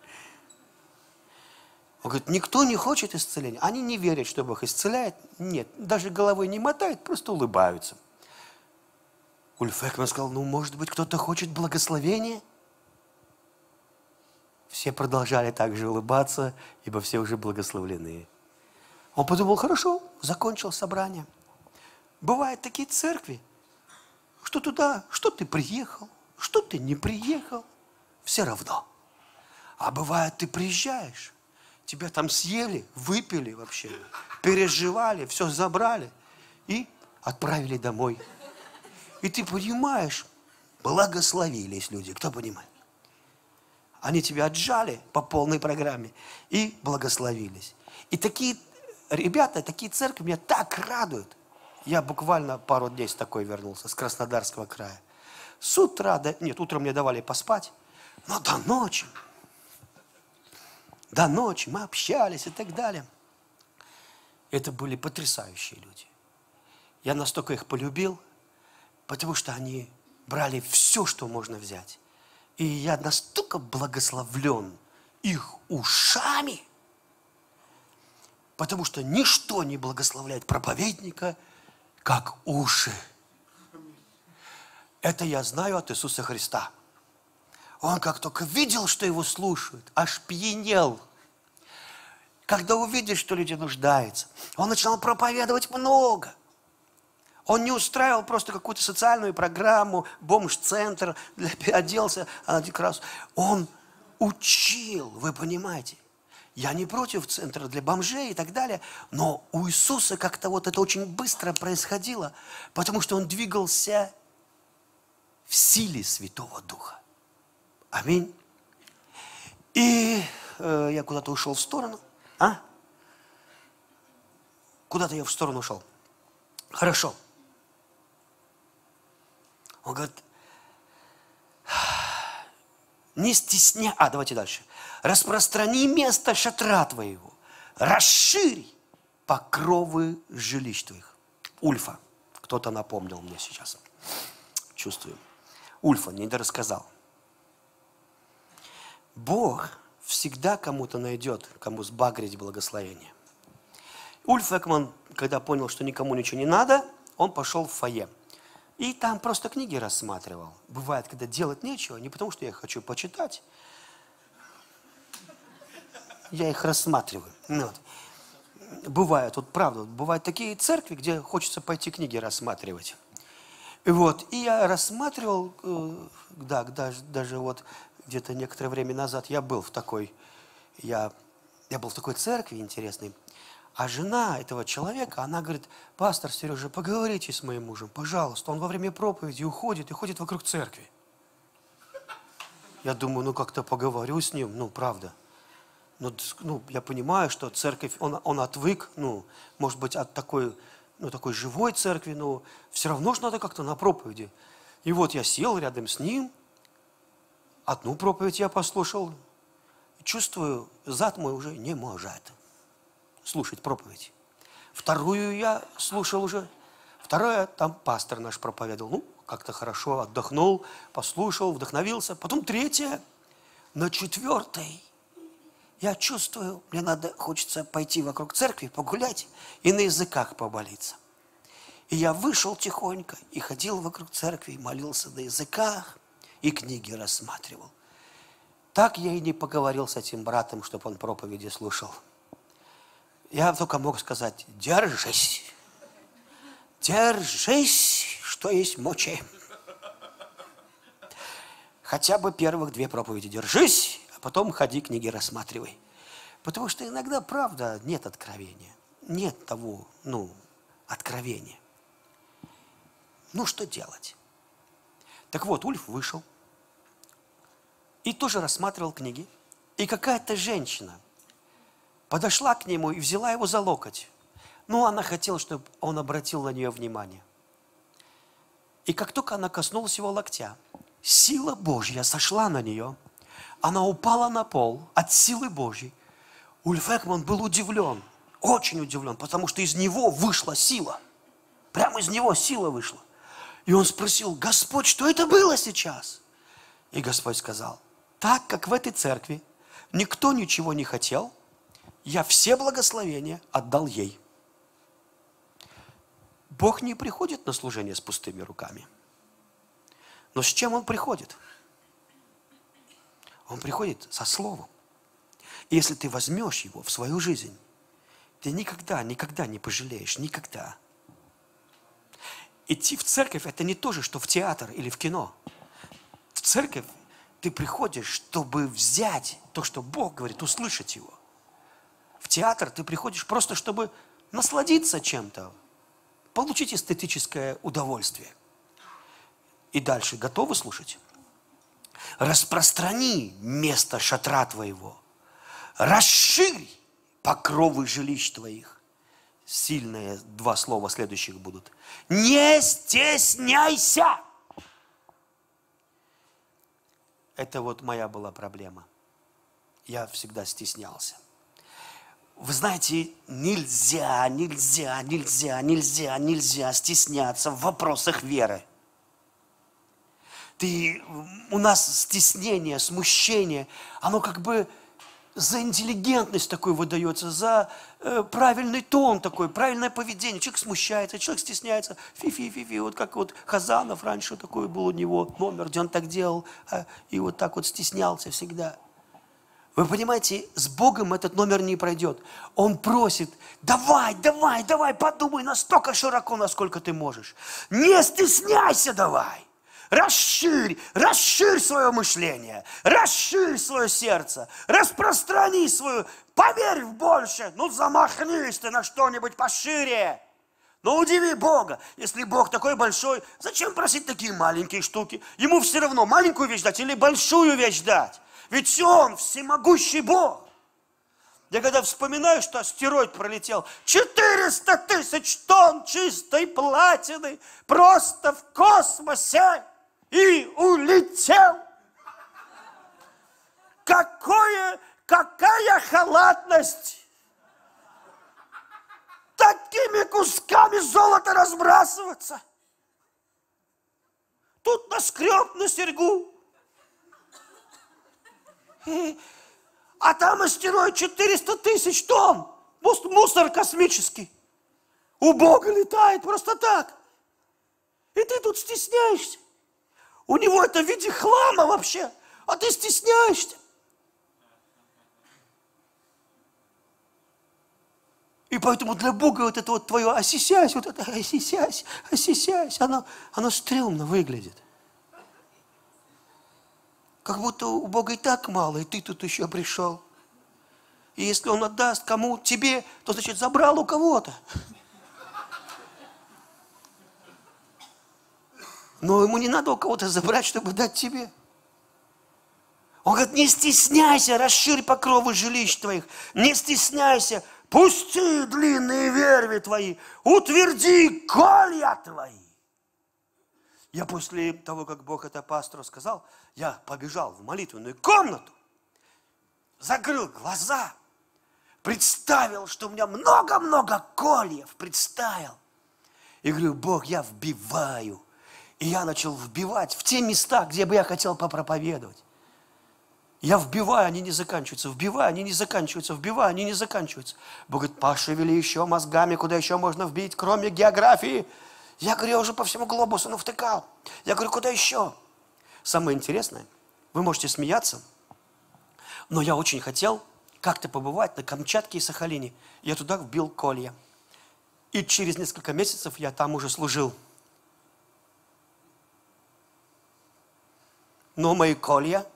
Он говорит, никто не хочет исцеления. Они не верят, что Бог исцеляет. Нет, даже головой не мотают, просто улыбаются. Ульф Экман сказал, ну, может быть, кто-то хочет благословения? Все продолжали также улыбаться, ибо все уже благословлены. Он подумал, хорошо, закончил собрание. Бывают такие церкви, что туда, что ты приехал, что ты не приехал, все равно. А бывает, ты приезжаешь, тебя там съели, выпили вообще, переживали, все забрали и отправили домой. И ты понимаешь, благословились люди, кто понимает? Они тебя отжали по полной программе и благословились. И такие ребята, такие церкви меня так радуют. Я буквально пару дней с такой вернулся, с Краснодарского края. С утра, до... нет, утром мне давали поспать, но до ночи, до ночи мы общались и так далее. Это были потрясающие люди. Я настолько их полюбил, потому что они брали все, что можно взять. И я настолько благословлен их ушами, потому что ничто не благословляет проповедника, как уши. Это я знаю от Иисуса Христа. Он как только видел, что его слушают, аж пьянел. Когда увидел, что люди нуждаются, он начинал проповедовать много. Он не устраивал просто какую-то социальную программу, бомж-центр, оделся один раз. Он учил, вы понимаете. Я не против центра для бомжей и так далее, но у Иисуса как-то вот это очень быстро происходило, потому что Он двигался в силе Святого Духа. Аминь. И э, я куда-то ушел в сторону. А? Куда-то я в сторону ушел. Хорошо. Он говорит, не стесняй. А, давайте дальше. Распространи место шатра твоего, расширь покровы жилищ твоих. Ульфа. Кто-то напомнил мне сейчас. Чувствую. Ульфа не дорассказал. Бог всегда кому-то найдет, кому сбагрить благословение. Ульф Экман, когда понял, что никому ничего не надо, он пошел в фойе. И там просто книги рассматривал. Бывает, когда делать нечего, не потому что я хочу почитать. Я их рассматриваю. Вот. Бывает, вот правда, бывают такие церкви, где хочется пойти книги рассматривать. И вот, и я рассматривал, э, да, даже, даже вот где-то некоторое время назад я был в такой, я, я был в такой церкви интересной, а жена этого человека, она говорит: пастор Сережа, поговорите с моим мужем, пожалуйста, он во время проповеди уходит и ходит вокруг церкви. Я думаю, ну как-то поговорю с ним, ну правда. Ну, ну, я понимаю, что церковь, он, он отвык, ну, может быть, от такой, ну, такой живой церкви, но все равно же надо как-то на проповеди. И вот я сел рядом с ним, одну проповедь я послушал, чувствую, зад мой уже не может слушать проповедь. Вторую я слушал уже, вторая, там пастор наш проповедовал, ну, как-то хорошо, отдохнул, послушал, вдохновился. Потом третья, на четвертой. Я чувствую, мне надо, хочется пойти вокруг церкви, погулять и на языках поболиться. И я вышел тихонько и ходил вокруг церкви, и молился на языках, и книги рассматривал. Так я и не поговорил с этим братом, чтобы он проповеди слушал. Я только мог сказать: держись, держись, что есть мочи. Хотя бы первых две проповеди держись, потом ходи, книги рассматривай. Потому что иногда, правда, нет откровения. Нет того, ну, откровения. Ну, что делать? Так вот, Ульф вышел и тоже рассматривал книги. И какая-то женщина подошла к нему и взяла его за локоть. Ну, она хотела, чтобы он обратил на нее внимание. И как только она коснулась его локтя, сила Божья сошла на нее. Она упала на пол от силы Божьей. Ульф Экман был удивлен, очень удивлен, потому что из него вышла сила. Прямо из него сила вышла. И он спросил: Господь, что это было сейчас? И Господь сказал: так как в этой церкви никто ничего не хотел, я все благословения отдал ей. Бог не приходит на служение с пустыми руками. Но с чем Он приходит? Он приходит со словом. И если ты возьмешь его в свою жизнь, ты никогда, никогда не пожалеешь, никогда. Идти в церковь – это не то же, что в театр или в кино. В церковь ты приходишь, чтобы взять то, что Бог говорит, услышать его. В театр ты приходишь просто, чтобы насладиться чем-то, получить эстетическое удовольствие. И дальше готовы слушать? Распространи место шатра твоего, расширь покровы жилищ твоих. Сильные два слова следующих будут. Не стесняйся! Это вот моя была проблема. Я всегда стеснялся. Вы знаете, нельзя, нельзя, нельзя, нельзя, нельзя стесняться в вопросах веры. Ты, у нас стеснение, смущение, оно как бы за интеллигентность такой выдается, за э, правильный тон такой, правильное поведение. Человек смущается, человек стесняется. Фи-фи-фи-фи, вот как вот Хазанов раньше такой был у него номер, где он так делал, а, и вот так вот стеснялся всегда. Вы понимаете, с Богом этот номер не пройдет. Он просит: давай, давай, давай, подумай настолько широко, насколько ты можешь. Не стесняйся, давай. Расширь, расширь свое мышление, расширь свое сердце, распространи свою, поверь в больше, ну замахнись ты на что-нибудь пошире. Но удиви Бога. Если Бог такой большой, зачем просить такие маленькие штуки? Ему все равно, маленькую вещь дать или большую вещь дать. Ведь Он всемогущий Бог. Я когда вспоминаю, что астероид пролетел, четыреста тысяч тонн чистой платины просто в космосе и улетел. Какое, какая халатность! Такими кусками золота разбрасываться. тут наскреб на серьгу. А там астероид четыреста тысяч тонн. Мусор космический. У Бога летает просто так. И ты тут стесняешься. У него это в виде хлама вообще, а ты стесняешься. И поэтому для Бога вот это вот твое осисясь, вот это осисясь, осисясь, оно, оно стрёмно выглядит. Как будто у Бога и так мало, и ты тут еще пришел. И если Он отдаст кому тебе, то значит забрал у кого-то. Но ему не надо у кого-то забрать, чтобы дать тебе. Он говорит, не стесняйся, расширь покровы жилищ твоих, не стесняйся, пусти длинные верви твои, утверди колья твои. Я после того, как Бог это пастору сказал, я побежал в молитвенную комнату, закрыл глаза, представил, что у меня много-много кольев, представил. И говорю, Бог, я вбиваю. И я начал вбивать в те места, где бы я хотел попроповедовать. Я вбиваю, они не заканчиваются, вбиваю, они не заканчиваются, вбиваю, они не заканчиваются. Бог говорит, пошевели еще мозгами, куда еще можно вбить, кроме географии. Я говорю, я уже по всему глобусу навтыкал. Я говорю, куда еще? Самое интересное, вы можете смеяться, но я очень хотел как-то побывать на Камчатке и Сахалине. Я туда вбил колья. И через несколько месяцев я там уже служил. Но мои колья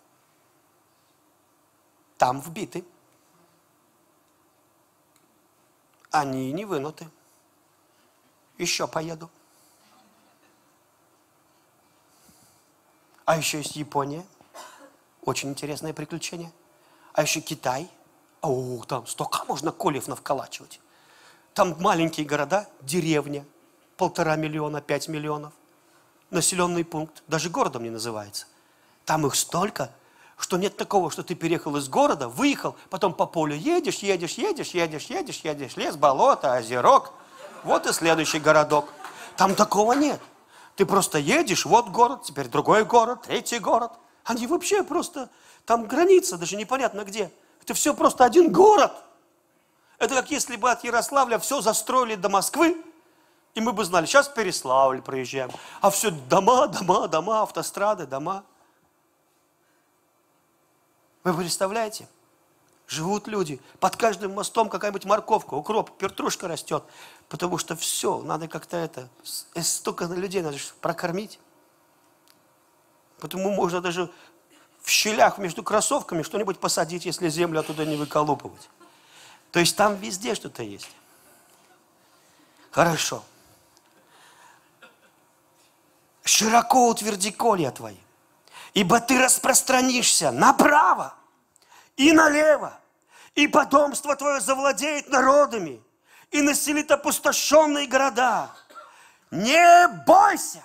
там вбиты. Они не вынуты. Еще поеду. А еще есть Япония. Очень интересное приключение. А еще Китай. О, там столько можно кольев навколачивать. Там маленькие города, деревня. Полтора миллиона, пять миллионов. Населенный пункт. Даже городом не называется. Там их столько, что нет такого, что ты переехал из города, выехал, потом по полю едешь, едешь, едешь, едешь, едешь, едешь, лес, болото, озерок. Вот и следующий городок. Там такого нет. Ты просто едешь, вот город, теперь другой город, третий город. Они вообще просто, там граница, даже непонятно где. Это все просто один город. Это как если бы от Ярославля все застроили до Москвы, и мы бы знали, сейчас в Переславль проезжаем. А все дома, дома, дома, автострады, дома. Вы представляете? Живут люди. Под каждым мостом какая-нибудь морковка, укроп, петрушка растет. Потому что все, надо как-то это, столько людей надо прокормить. Потому можно даже в щелях между кроссовками что-нибудь посадить, если землю оттуда не выколупывать. То есть там везде что-то есть. Хорошо. Широко утверди колья твои, ибо ты распространишься направо и налево, и потомство твое завладеет народами, и населит опустошенные города. Не бойся,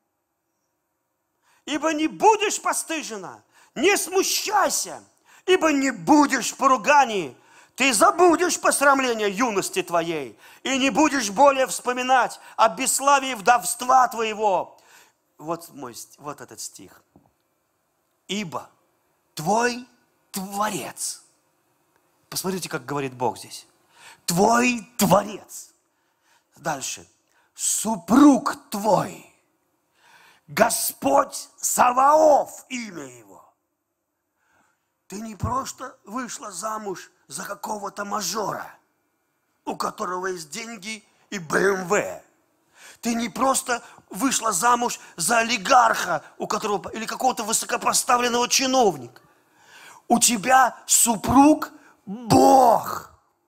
ибо не будешь постыжена, не смущайся, ибо не будешь в поругании. Ты забудешь посрамление юности твоей, и не будешь более вспоминать о бесславии вдовства твоего. Вот мой, вот этот стих. Ибо твой Творец. Посмотрите, как говорит Бог здесь. Твой Творец. Дальше. Супруг твой. Господь Саваоф, имя его. Ты не просто вышла замуж за какого-то мажора, у которого есть деньги и бэ эм вэ. Ты не просто вышла замуж за олигарха, у которого, или какого-то высокопоставленного чиновника. У тебя супруг Бог.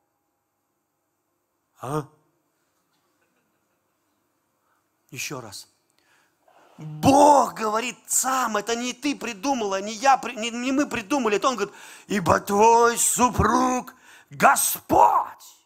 А? Еще раз. Бог говорит сам, это не ты придумала, не я, не, не мы придумали, это Он говорит, ибо твой супруг Господь,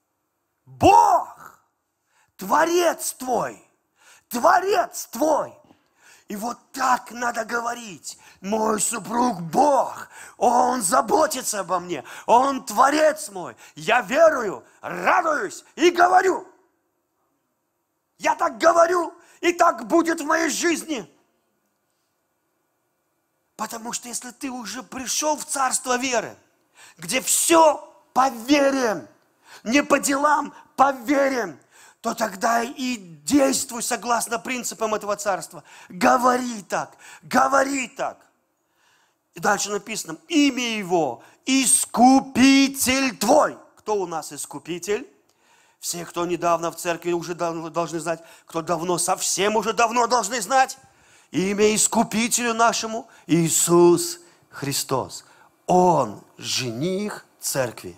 Бог, Творец твой, Творец твой. И вот так надо говорить, мой супруг Бог, Он заботится обо мне, Он Творец мой, я верую, радуюсь и говорю. Я так говорю, и так будет в моей жизни. Потому что если ты уже пришел в царство веры, где все по вере, не по делам, по вере, то тогда и действуй согласно принципам этого царства. Говори так, говори так. И дальше написано, имя его, Искупитель твой. Кто у нас Искупитель? Все, кто недавно в церкви, уже должны знать, кто давно, совсем уже давно должны знать. Имя Искупителю нашему Иисус Христос. Он жених церкви.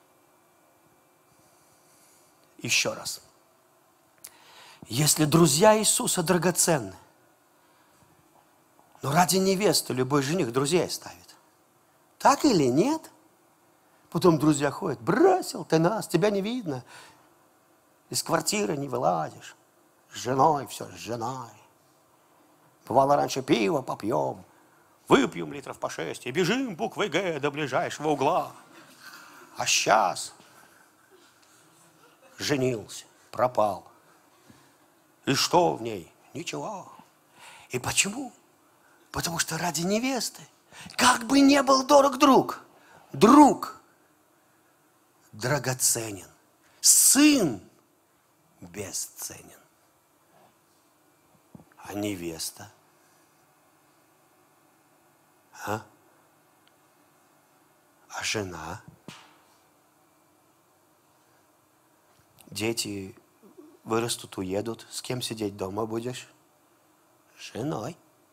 Еще раз. Если друзья Иисуса драгоценны, но ради невесты любой жених друзей ставит. Так или нет? Потом друзья ходят, бросил ты нас, тебя не видно. Из квартиры не вылазишь. С женой все, с женой. Бывало раньше пиво попьем, выпьем литров по шесть и бежим буквой Г до ближайшего угла. А сейчас женился, пропал. И что в ней? Ничего. И почему? Потому что ради невесты, как бы не был дорог друг, друг драгоценен, сын бесценен, а невеста, а, а жена, дети вырастут, уедут, с кем сидеть дома будешь? С женой.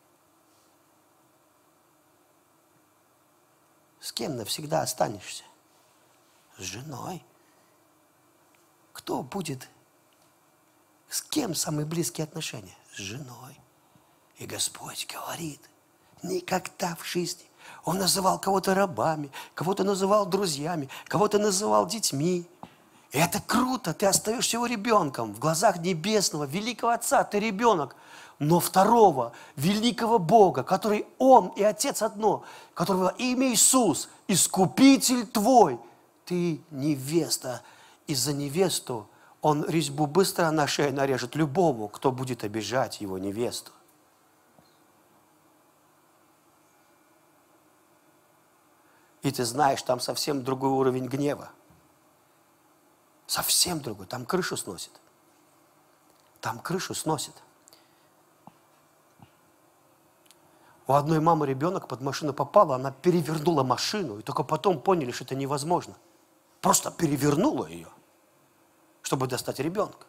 С кем навсегда останешься? С женой. Кто будет? С кем самые близкие отношения? С женой. И Господь говорит, никогда в жизни. Он называл кого-то рабами, кого-то называл друзьями, кого-то называл детьми. И это круто, ты остаешься его ребенком. В глазах небесного, великого Отца ты ребенок. Но второго, великого Бога, который Он и Отец одно, которого имя Иисус, Искупитель твой, ты невеста. И за невесту Он резьбу быстро на шее нарежет любому, кто будет обижать его невесту. И ты знаешь, там совсем другой уровень гнева. Совсем другой. Там крышу сносит. Там крышу сносит. У одной мамы ребенок под машину попал, она перевернула машину, и только потом поняли, что это невозможно. Просто перевернула ее, чтобы достать ребенка.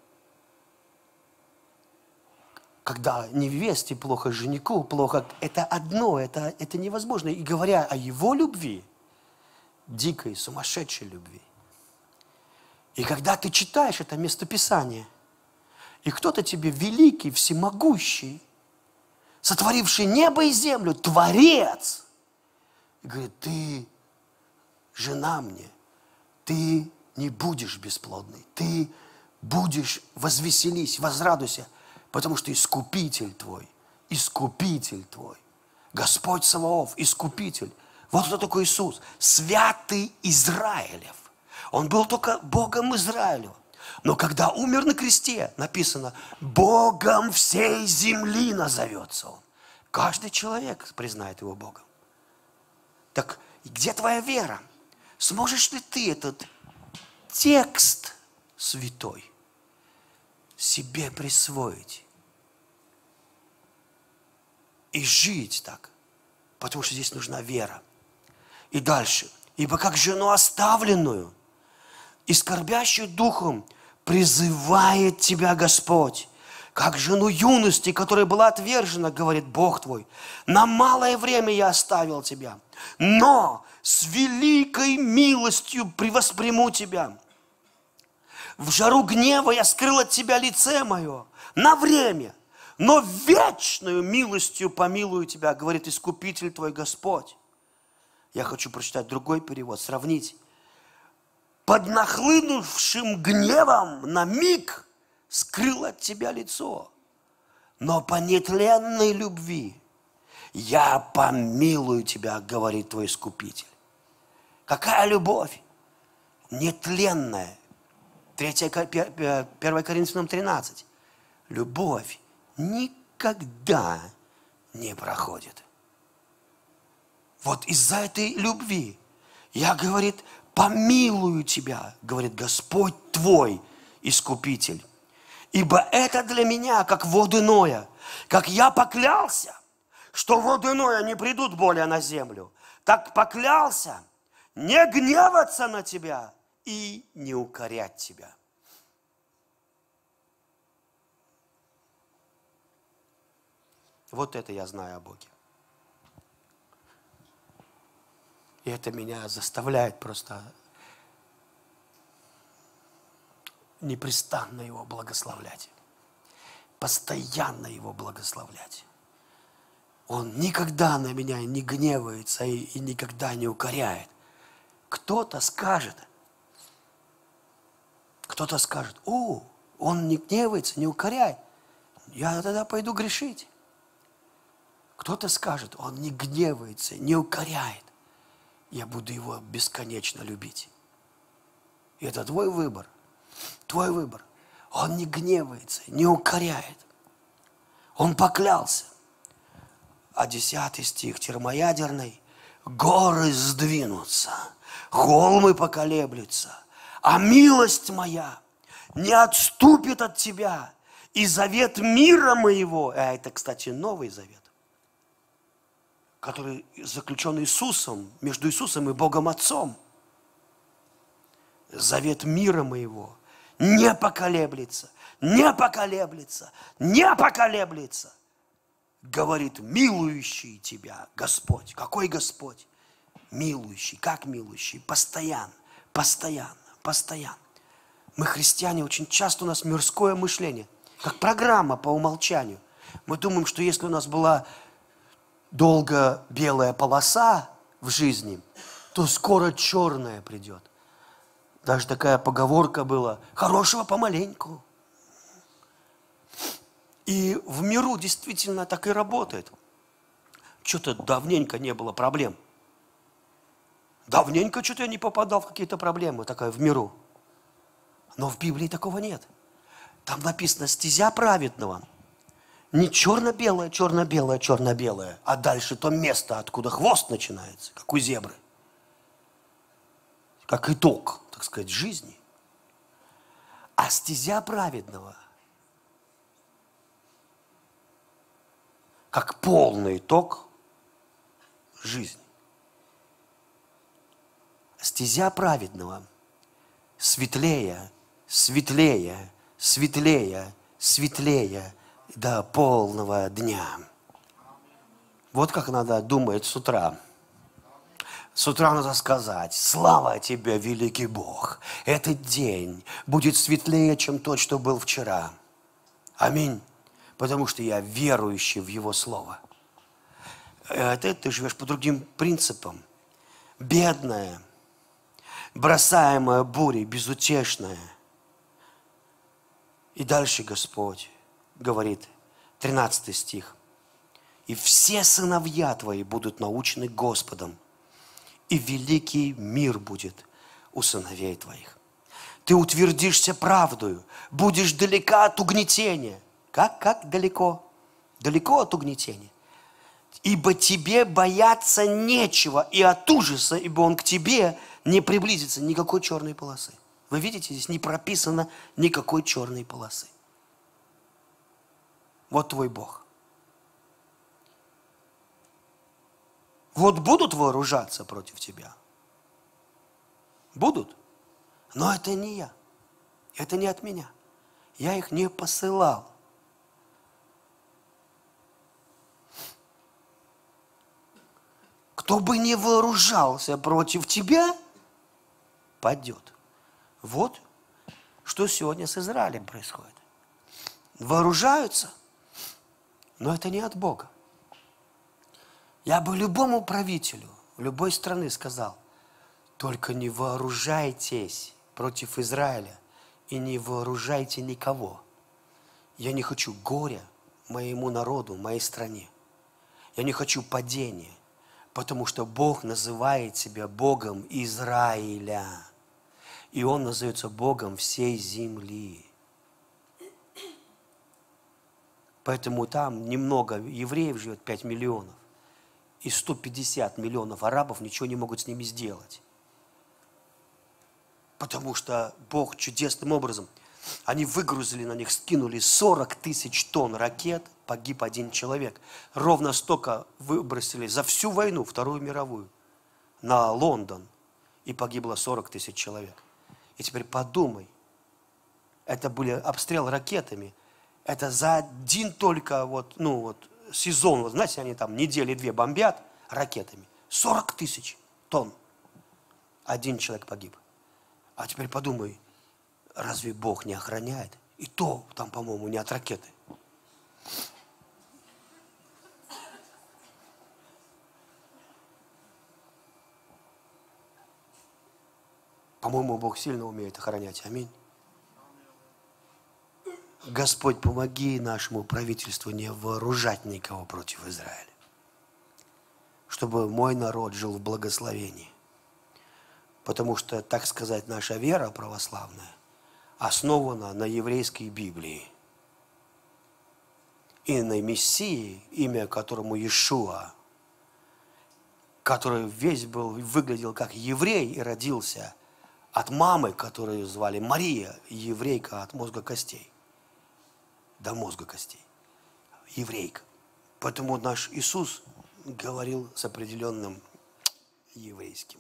Когда невесте плохо, жениху плохо, это одно, это, это невозможно. И говоря о его любви, дикой, сумасшедшей любви. И когда ты читаешь это местописание, и кто-то тебе великий, всемогущий, сотворивший небо и землю, Творец, и говорит, ты жена мне, ты не будешь бесплодной, ты будешь, возвеселись, возрадуйся, потому что Искупитель твой, Искупитель твой, Господь Саваоф, Искупитель. Вот кто такой Иисус, святый Израилев. Он был только Богом Израилю. Но когда умер на кресте, написано, Богом всей земли назовется Он. Каждый человек признает Его Богом. Так где твоя вера? Сможешь ли ты этот текст святой себе присвоить и жить так? Потому что здесь нужна вера. И дальше. Ибо как жену оставленную и скорбящую духом призывает тебя Господь, как жену юности, которая была отвержена, говорит Бог твой, на малое время я оставил тебя, но с великой милостью превосприму тебя. В жару гнева я скрыл от тебя лице мое на время, но вечную милостью помилую тебя, говорит Искупитель твой Господь. Я хочу прочитать другой перевод, сравнить. Под нахлынувшим гневом на миг скрыл от тебя лицо, но по нетленной любви я помилую тебя, говорит твой Искупитель. Какая любовь? Нетленная. первое Коринфянам тринадцать. Любовь никогда не проходит. Вот из-за этой любви я, говорит, помилую тебя, говорит Господь твой Искупитель. Ибо это для меня, как воды Ноя, как я поклялся, что воды Ноя не придут более на землю, так поклялся не гневаться на тебя и не укорять тебя. Вот это я знаю о Боге. И это меня заставляет просто непрестанно Его благословлять. Постоянно Его благословлять. Он никогда на меня не гневается и, и никогда не укоряет. Кто-то скажет, кто-то скажет, о, он не гневается, не укоряет. Я тогда пойду грешить. Кто-то скажет, он не гневается, не укоряет. Я буду его бесконечно любить. И это твой выбор. Твой выбор. Он не гневается, не укоряет. Он поклялся. А десятый стих термоядерный. Горы сдвинутся, холмы поколеблются, а милость моя не отступит от тебя, и завет мира моего, а это, кстати, Новый Завет, который заключен Иисусом, между Иисусом и Богом Отцом. Завет мира моего не поколеблется, не поколеблется, не поколеблется, говорит милующий тебя Господь. Какой Господь? Милующий. Как милующий? Постоянно, постоянно, постоянно. Мы, христиане, очень часто у нас мирское мышление, как программа по умолчанию. Мы думаем, что если у нас была долго белая полоса в жизни, то скоро черная придет. Даже такая поговорка была: хорошего помаленьку. И в миру действительно так и работает. Что-то давненько не было проблем. Давненько что-то я не попадал в какие-то проблемы, такая в миру. Но в Библии такого нет. Там написано: стезя праведного. Не черно-белое, черно-белое, черно-белое, а дальше то место, откуда хвост начинается, как у зебры. Как итог, так сказать, жизни. А стезя праведного, как полный итог жизни. Стезя праведного светлее, светлее, светлее, светлее до полного дня. Вот как надо думать с утра. С утра надо сказать: слава тебе, великий Бог, этот день будет светлее, чем тот, что был вчера. Аминь. Потому что я верующий в Его Слово. Это ты живешь по другим принципам. Бедная, бросаемая бурей, безутешная. И дальше Господь говорит, тринадцатый стих. И все сыновья твои будут научены Господом, и великий мир будет у сыновей твоих. Ты утвердишься правдою, будешь далека от угнетения. Как? Как далеко? Далеко от угнетения. Ибо тебе бояться нечего, и от ужаса, ибо он к тебе не приблизится. Никакой черной полосы. Вы видите, здесь не прописано никакой черной полосы. Вот твой Бог. Вот будут вооружаться против тебя. Будут. Но это не я. Это не от меня. Я их не посылал. Кто бы не вооружался против тебя, падет. Вот что сегодня с Израилем происходит. Вооружаются, но это не от Бога. Я бы любому правителю любой страны сказал: только не вооружайтесь против Израиля и не вооружайте никого. Я не хочу горя моему народу, моей стране. Я не хочу падения, потому что Бог называет себя Богом Израиля. И Он называется Богом всей земли. Поэтому там немного евреев живет, пять миллионов. и сто пятьдесят миллионов арабов ничего не могут с ними сделать. Потому что Бог чудесным образом, они выгрузили на них, скинули сорок тысяч тонн ракет, погиб один человек. Ровно столько выбросили за всю войну, Вторую мировую, на Лондон, и погибло сорок тысяч человек. И теперь подумай, это были обстрелы ракетами, это за один только вот, ну, вот, сезон, вот, знаете, они там недели-две бомбят ракетами, сорок тысяч тонн, один человек погиб. А теперь подумай, разве Бог не охраняет? И то там, по-моему, не от ракеты. По-моему, Бог сильно умеет охранять. Аминь. Господь, помоги нашему правительству не вооружать никого против Израиля, чтобы мой народ жил в благословении. Потому что, так сказать, наша вера православная основана на еврейской Библии и на Мессии, имя которому Иешуа, который весь был, выглядел как еврей и родился от мамы, которую звали Мария, еврейка от мозга костей. До мозга костей. Еврейка. Поэтому наш Иисус говорил с определенным еврейским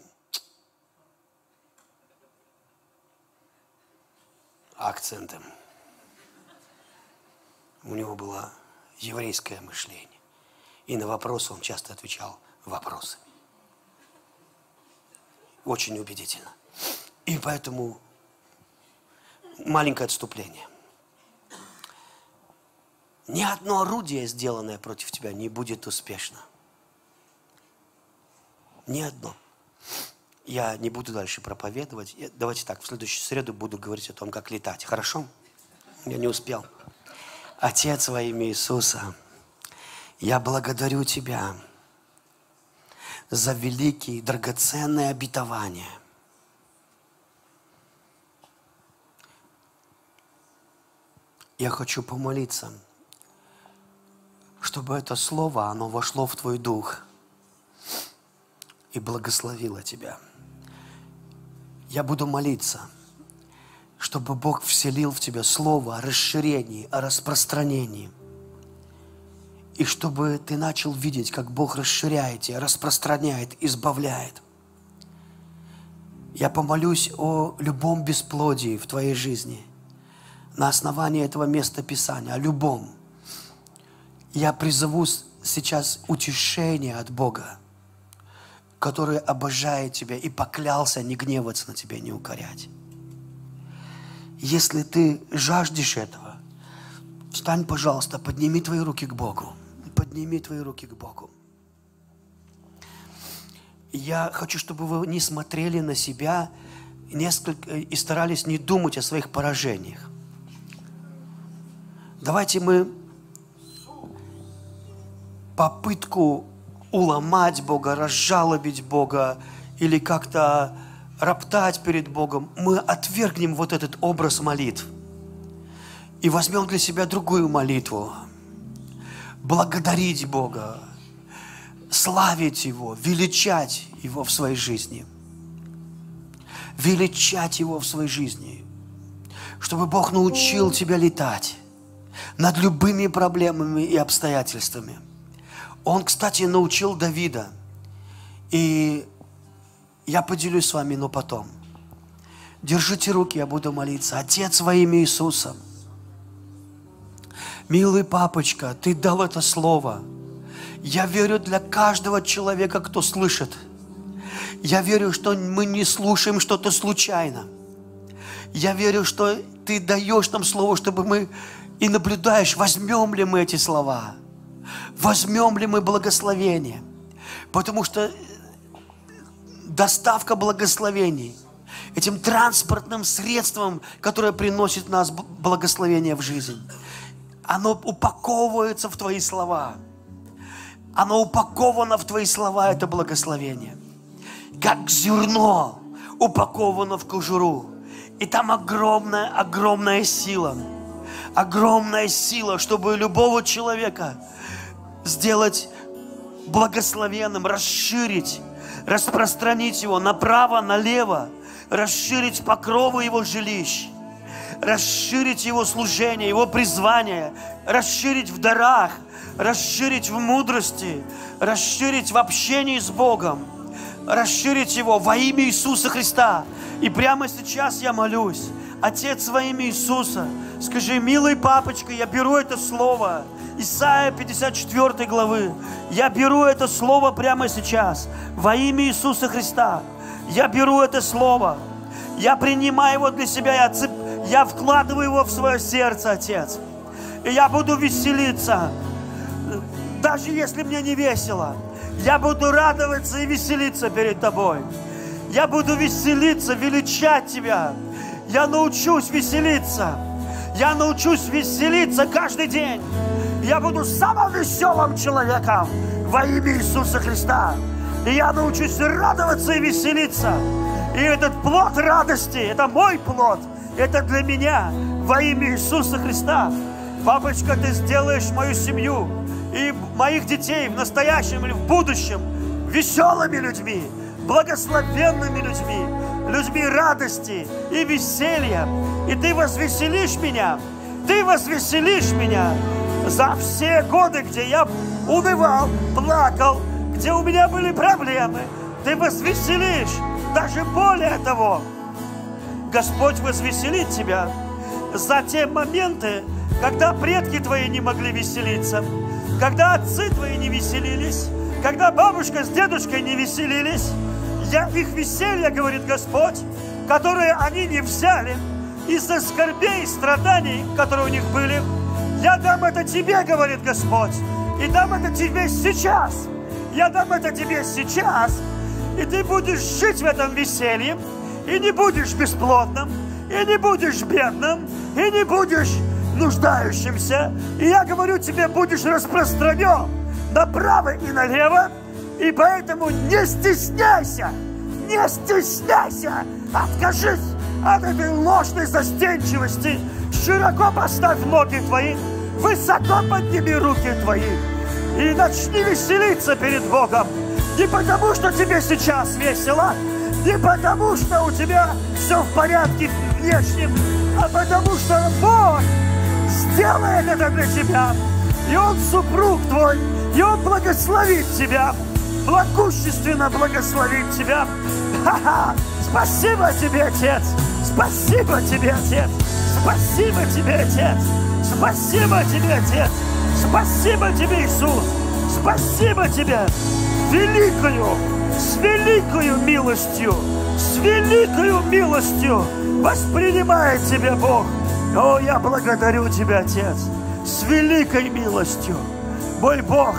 акцентом. У него было еврейское мышление. И на вопросы он часто отвечал вопросами. Очень убедительно. И поэтому маленькое отступление. Ни одно орудие, сделанное против тебя, не будет успешно. Ни одно. Я не буду дальше проповедовать. Давайте так, в следующую среду буду говорить о том, как летать. Хорошо? Я не успел. Отец во имя Иисуса, я благодарю Тебя за великие, драгоценные обетования. Я хочу помолиться, чтобы это слово, оно вошло в Твой дух и благословило Тебя. Я буду молиться, чтобы Бог вселил в Тебя слово о расширении, о распространении. И чтобы Ты начал видеть, как Бог расширяет Тебя, распространяет, избавляет. Я помолюсь о любом бесплодии в Твоей жизни на основании этого места Писания, о любом. Я призову сейчас утешение от Бога, который обожает тебя и поклялся не гневаться на тебя, не укорять. Если ты жаждешь этого, встань, пожалуйста, подними твои руки к Богу. Подними твои руки к Богу. Я хочу, чтобы вы не смотрели на себя несколько, и старались не думать о своих поражениях. Давайте мы попытку уломать Бога, разжалобить Бога или как-то роптать перед Богом, мы отвергнем вот этот образ молитв и возьмем для себя другую молитву. Благодарить Бога, славить Его, величать Его в своей жизни. Величать Его в своей жизни. Чтобы Бог научил тебя летать над любыми проблемами и обстоятельствами. Он, кстати, научил Давида. И я поделюсь с вами, но потом. Держите руки, я буду молиться. Отец во имя Иисуса. Милый папочка, Ты дал это слово. Я верю для каждого человека, кто слышит. Я верю, что мы не слушаем что-то случайно. Я верю, что Ты даешь нам слово, чтобы мы и наблюдаешь, возьмем ли мы эти слова. Возьмем ли мы благословение? Потому что доставка благословений, этим транспортным средством, которое приносит нас благословение в жизнь, оно упаковывается в Твои слова. Оно упаковано в Твои слова, это благословение. Как зерно упаковано в кожуру. И там огромная, огромная сила. Огромная сила, чтобы любого человека сделать благословенным, расширить, распространить Его направо, налево, расширить покровы Его жилищ, расширить Его служение, Его призвание, расширить в дарах, расширить в мудрости, расширить в общении с Богом, расширить Его во имя Иисуса Христа. И прямо сейчас я молюсь, Отец, во имя Иисуса, скажи: милый папочка, я беру это слово, Исайя пятьдесят четвёртой главы, я беру это слово прямо сейчас, во имя Иисуса Христа. Я беру это слово, я принимаю его для себя, я, цеп... я вкладываю его в свое сердце, Отец. И я буду веселиться, даже если мне не весело. Я буду радоваться и веселиться перед Тобой. Я буду веселиться, величать Тебя. Я научусь веселиться. Я научусь веселиться каждый день. Я буду самым веселым человеком во имя Иисуса Христа. И я научусь радоваться и веселиться. И этот плод радости, это мой плод, это для меня во имя Иисуса Христа. Папочка, Ты сделаешь мою семью и моих детей в настоящем или в будущем веселыми людьми, благословенными людьми, людьми радости и веселья. И Ты возвеселишь меня, Ты возвеселишь меня за все годы, где я унывал, плакал, где у меня были проблемы. Ты возвеселишь. Даже более того, Господь возвеселит тебя за те моменты, когда предки твои не могли веселиться, когда отцы твои не веселились, когда бабушка с дедушкой не веселились. Я их веселье, говорит Господь, которые они не взяли из-за скорбей и страданий, которые у них были, я дам это тебе, говорит Господь, и дам это тебе сейчас. Я дам это тебе сейчас, и ты будешь жить в этом веселье, и не будешь бесплодным, и не будешь бедным, и не будешь нуждающимся. И я говорю тебе, будешь распространен направо и налево, и поэтому не стесняйся, не стесняйся, откажись от этой ложной застенчивости, широко поставь ноги твои, высоко подними руки твои и начни веселиться перед Богом. Не потому, что тебе сейчас весело, не потому, что у тебя все в порядке внешнем, а потому, что Бог сделает это для тебя. И Он супруг твой, и Он благословит тебя, могущественно благословит тебя. Ха-ха! Спасибо тебе, Отец! Спасибо тебе, Отец! Спасибо тебе, Отец! Спасибо тебе, Отец! Спасибо тебе, Иисус! Спасибо тебе! Великою, с великою милостью, с великою милостью воспринимает тебя Бог. О, я благодарю тебя, Отец, с великой милостью. Мой Бог,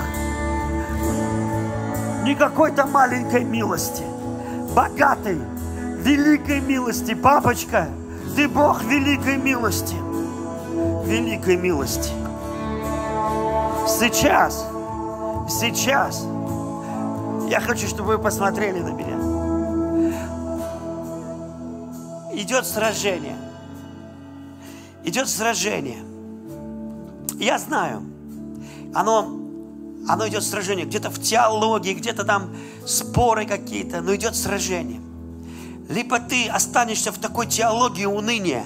не какой-то маленькой милости, богатой, великой милости. Папочка, Ты Бог великой милости, великой милости. Сейчас, сейчас я хочу, чтобы вы посмотрели на меня. Идет сражение. Идет сражение. Я знаю, оно, оно идет сражение. Где-то в теологии, где-то там споры какие-то, но идет сражение. Либо ты останешься в такой теологии уныния,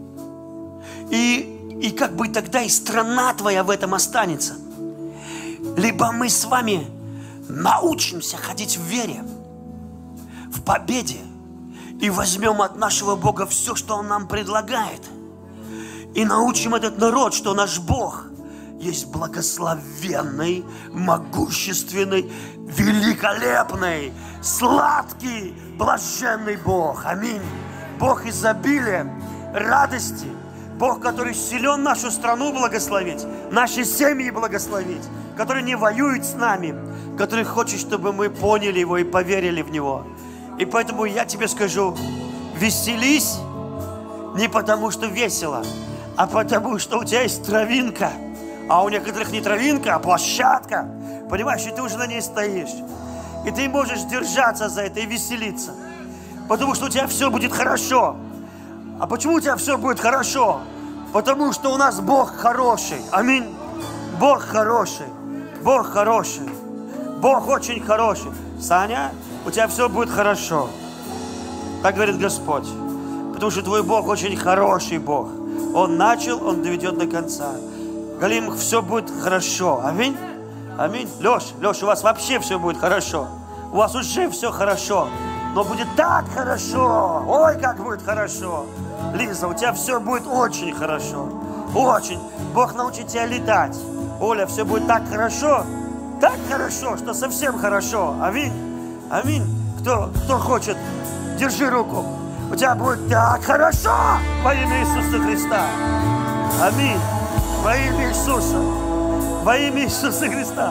и, и как бы тогда и страна твоя в этом останется. Либо мы с вами научимся ходить в вере, в победе, и возьмем от нашего Бога все, что Он нам предлагает, и научим этот народ, что наш Бог есть благословенный, могущественный, великолепный, сладкий, блаженный Бог. Аминь. Бог изобилия, радости, Бог, который силен нашу страну благословить, наши семьи благословить, который не воюет с нами, который хочет, чтобы мы поняли Его и поверили в Него. И поэтому я тебе скажу, веселись не потому, что весело, а потому, что у тебя есть травинка, а у некоторых не травинка, а площадка. Понимаешь, и ты уже на ней стоишь. И ты можешь держаться за это и веселиться, потому что у тебя все будет хорошо. А почему у тебя все будет хорошо? Потому что у нас Бог хороший. Аминь. Бог хороший. Бог хороший. Бог очень хороший. Саня, у тебя все будет хорошо. Так говорит Господь. Потому что твой Бог очень хороший Бог. Он начал, Он доведет до конца. Галим, все будет хорошо. Аминь. Аминь. Леш, Леш, у вас вообще все будет хорошо. У вас уже все хорошо. Но будет так хорошо. Ой, как будет хорошо. Лиза, у тебя все будет очень хорошо. Очень. Бог научит тебя летать. Оля, все будет так хорошо. Так хорошо, что совсем хорошо. Аминь. Аминь. Кто, кто хочет, держи руку. У тебя будет так хорошо во имя Иисуса Христа. Аминь. Во имя Иисуса. Во имя Иисуса Христа.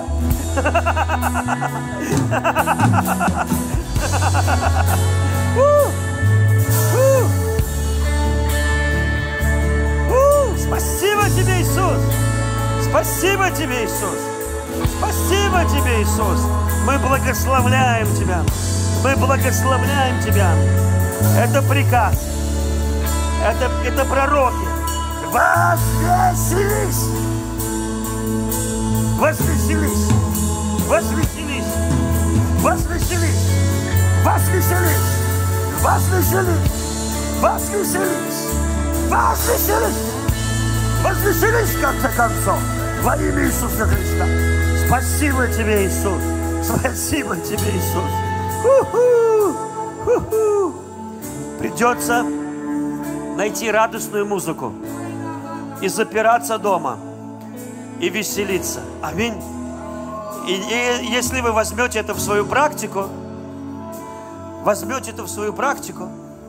Спасибо тебе, Иисус. Спасибо тебе, Иисус. Спасибо тебе, Иисус. Мы благословляем Тебя. Мы благословляем Тебя. Это приказ. Это, это пророки. Возвеселись. Возвеселись. Возвеселись. Возвеселись. Возвеселись. Возвеселись. Возвеселись. Возвеселись. Возвеселись, в конце концов, во имя Иисуса Христа. Спасибо тебе, Иисус. Спасибо тебе, Иисус. У-ху! У-ху! Придется найти радостную музыку и запираться дома, и веселиться. Аминь. И, и если вы возьмете это в свою практику, возьмете это в свою практику,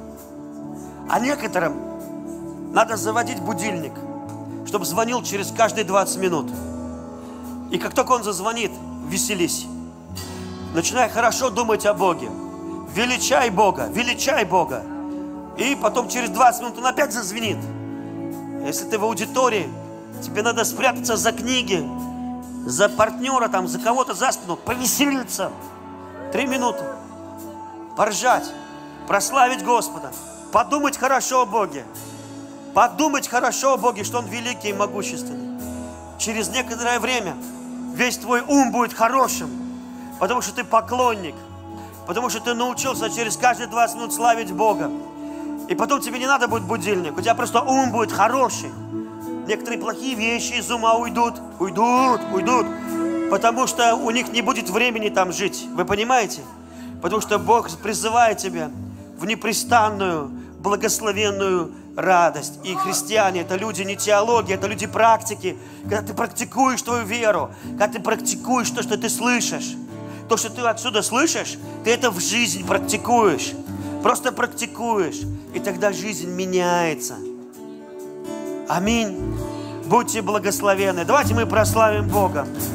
а некоторым надо заводить будильник, чтобы звонил через каждые двадцать минут. И как только он зазвонит, веселись. Начинай хорошо думать о Боге. Величай Бога, величай Бога. И потом через двадцать минут он опять зазвенит. Если ты в аудитории, тебе надо спрятаться за книги, за партнера, там, за кого-то за спину, повеселиться. Три минуты. Поржать, прославить Господа, подумать хорошо о Боге. Подумать хорошо о Боге, что Он великий и могущественный. Через некоторое время весь твой ум будет хорошим, потому что ты поклонник, потому что ты научился через каждые двадцать минут славить Бога. И потом тебе не надо будет будильник, у тебя просто ум будет хороший. Некоторые плохие вещи из ума уйдут, уйдут, уйдут, потому что у них не будет времени там жить. Вы понимаете? Потому что Бог призывает тебя в непрестанную, благословенную радость. И христиане — это люди не теологии, это люди практики. Когда ты практикуешь твою веру, когда ты практикуешь то, что ты слышишь, то, что ты отсюда слышишь, ты это в жизнь практикуешь. Просто практикуешь. И тогда жизнь меняется. Аминь. Будьте благословенны. Давайте мы прославим Бога.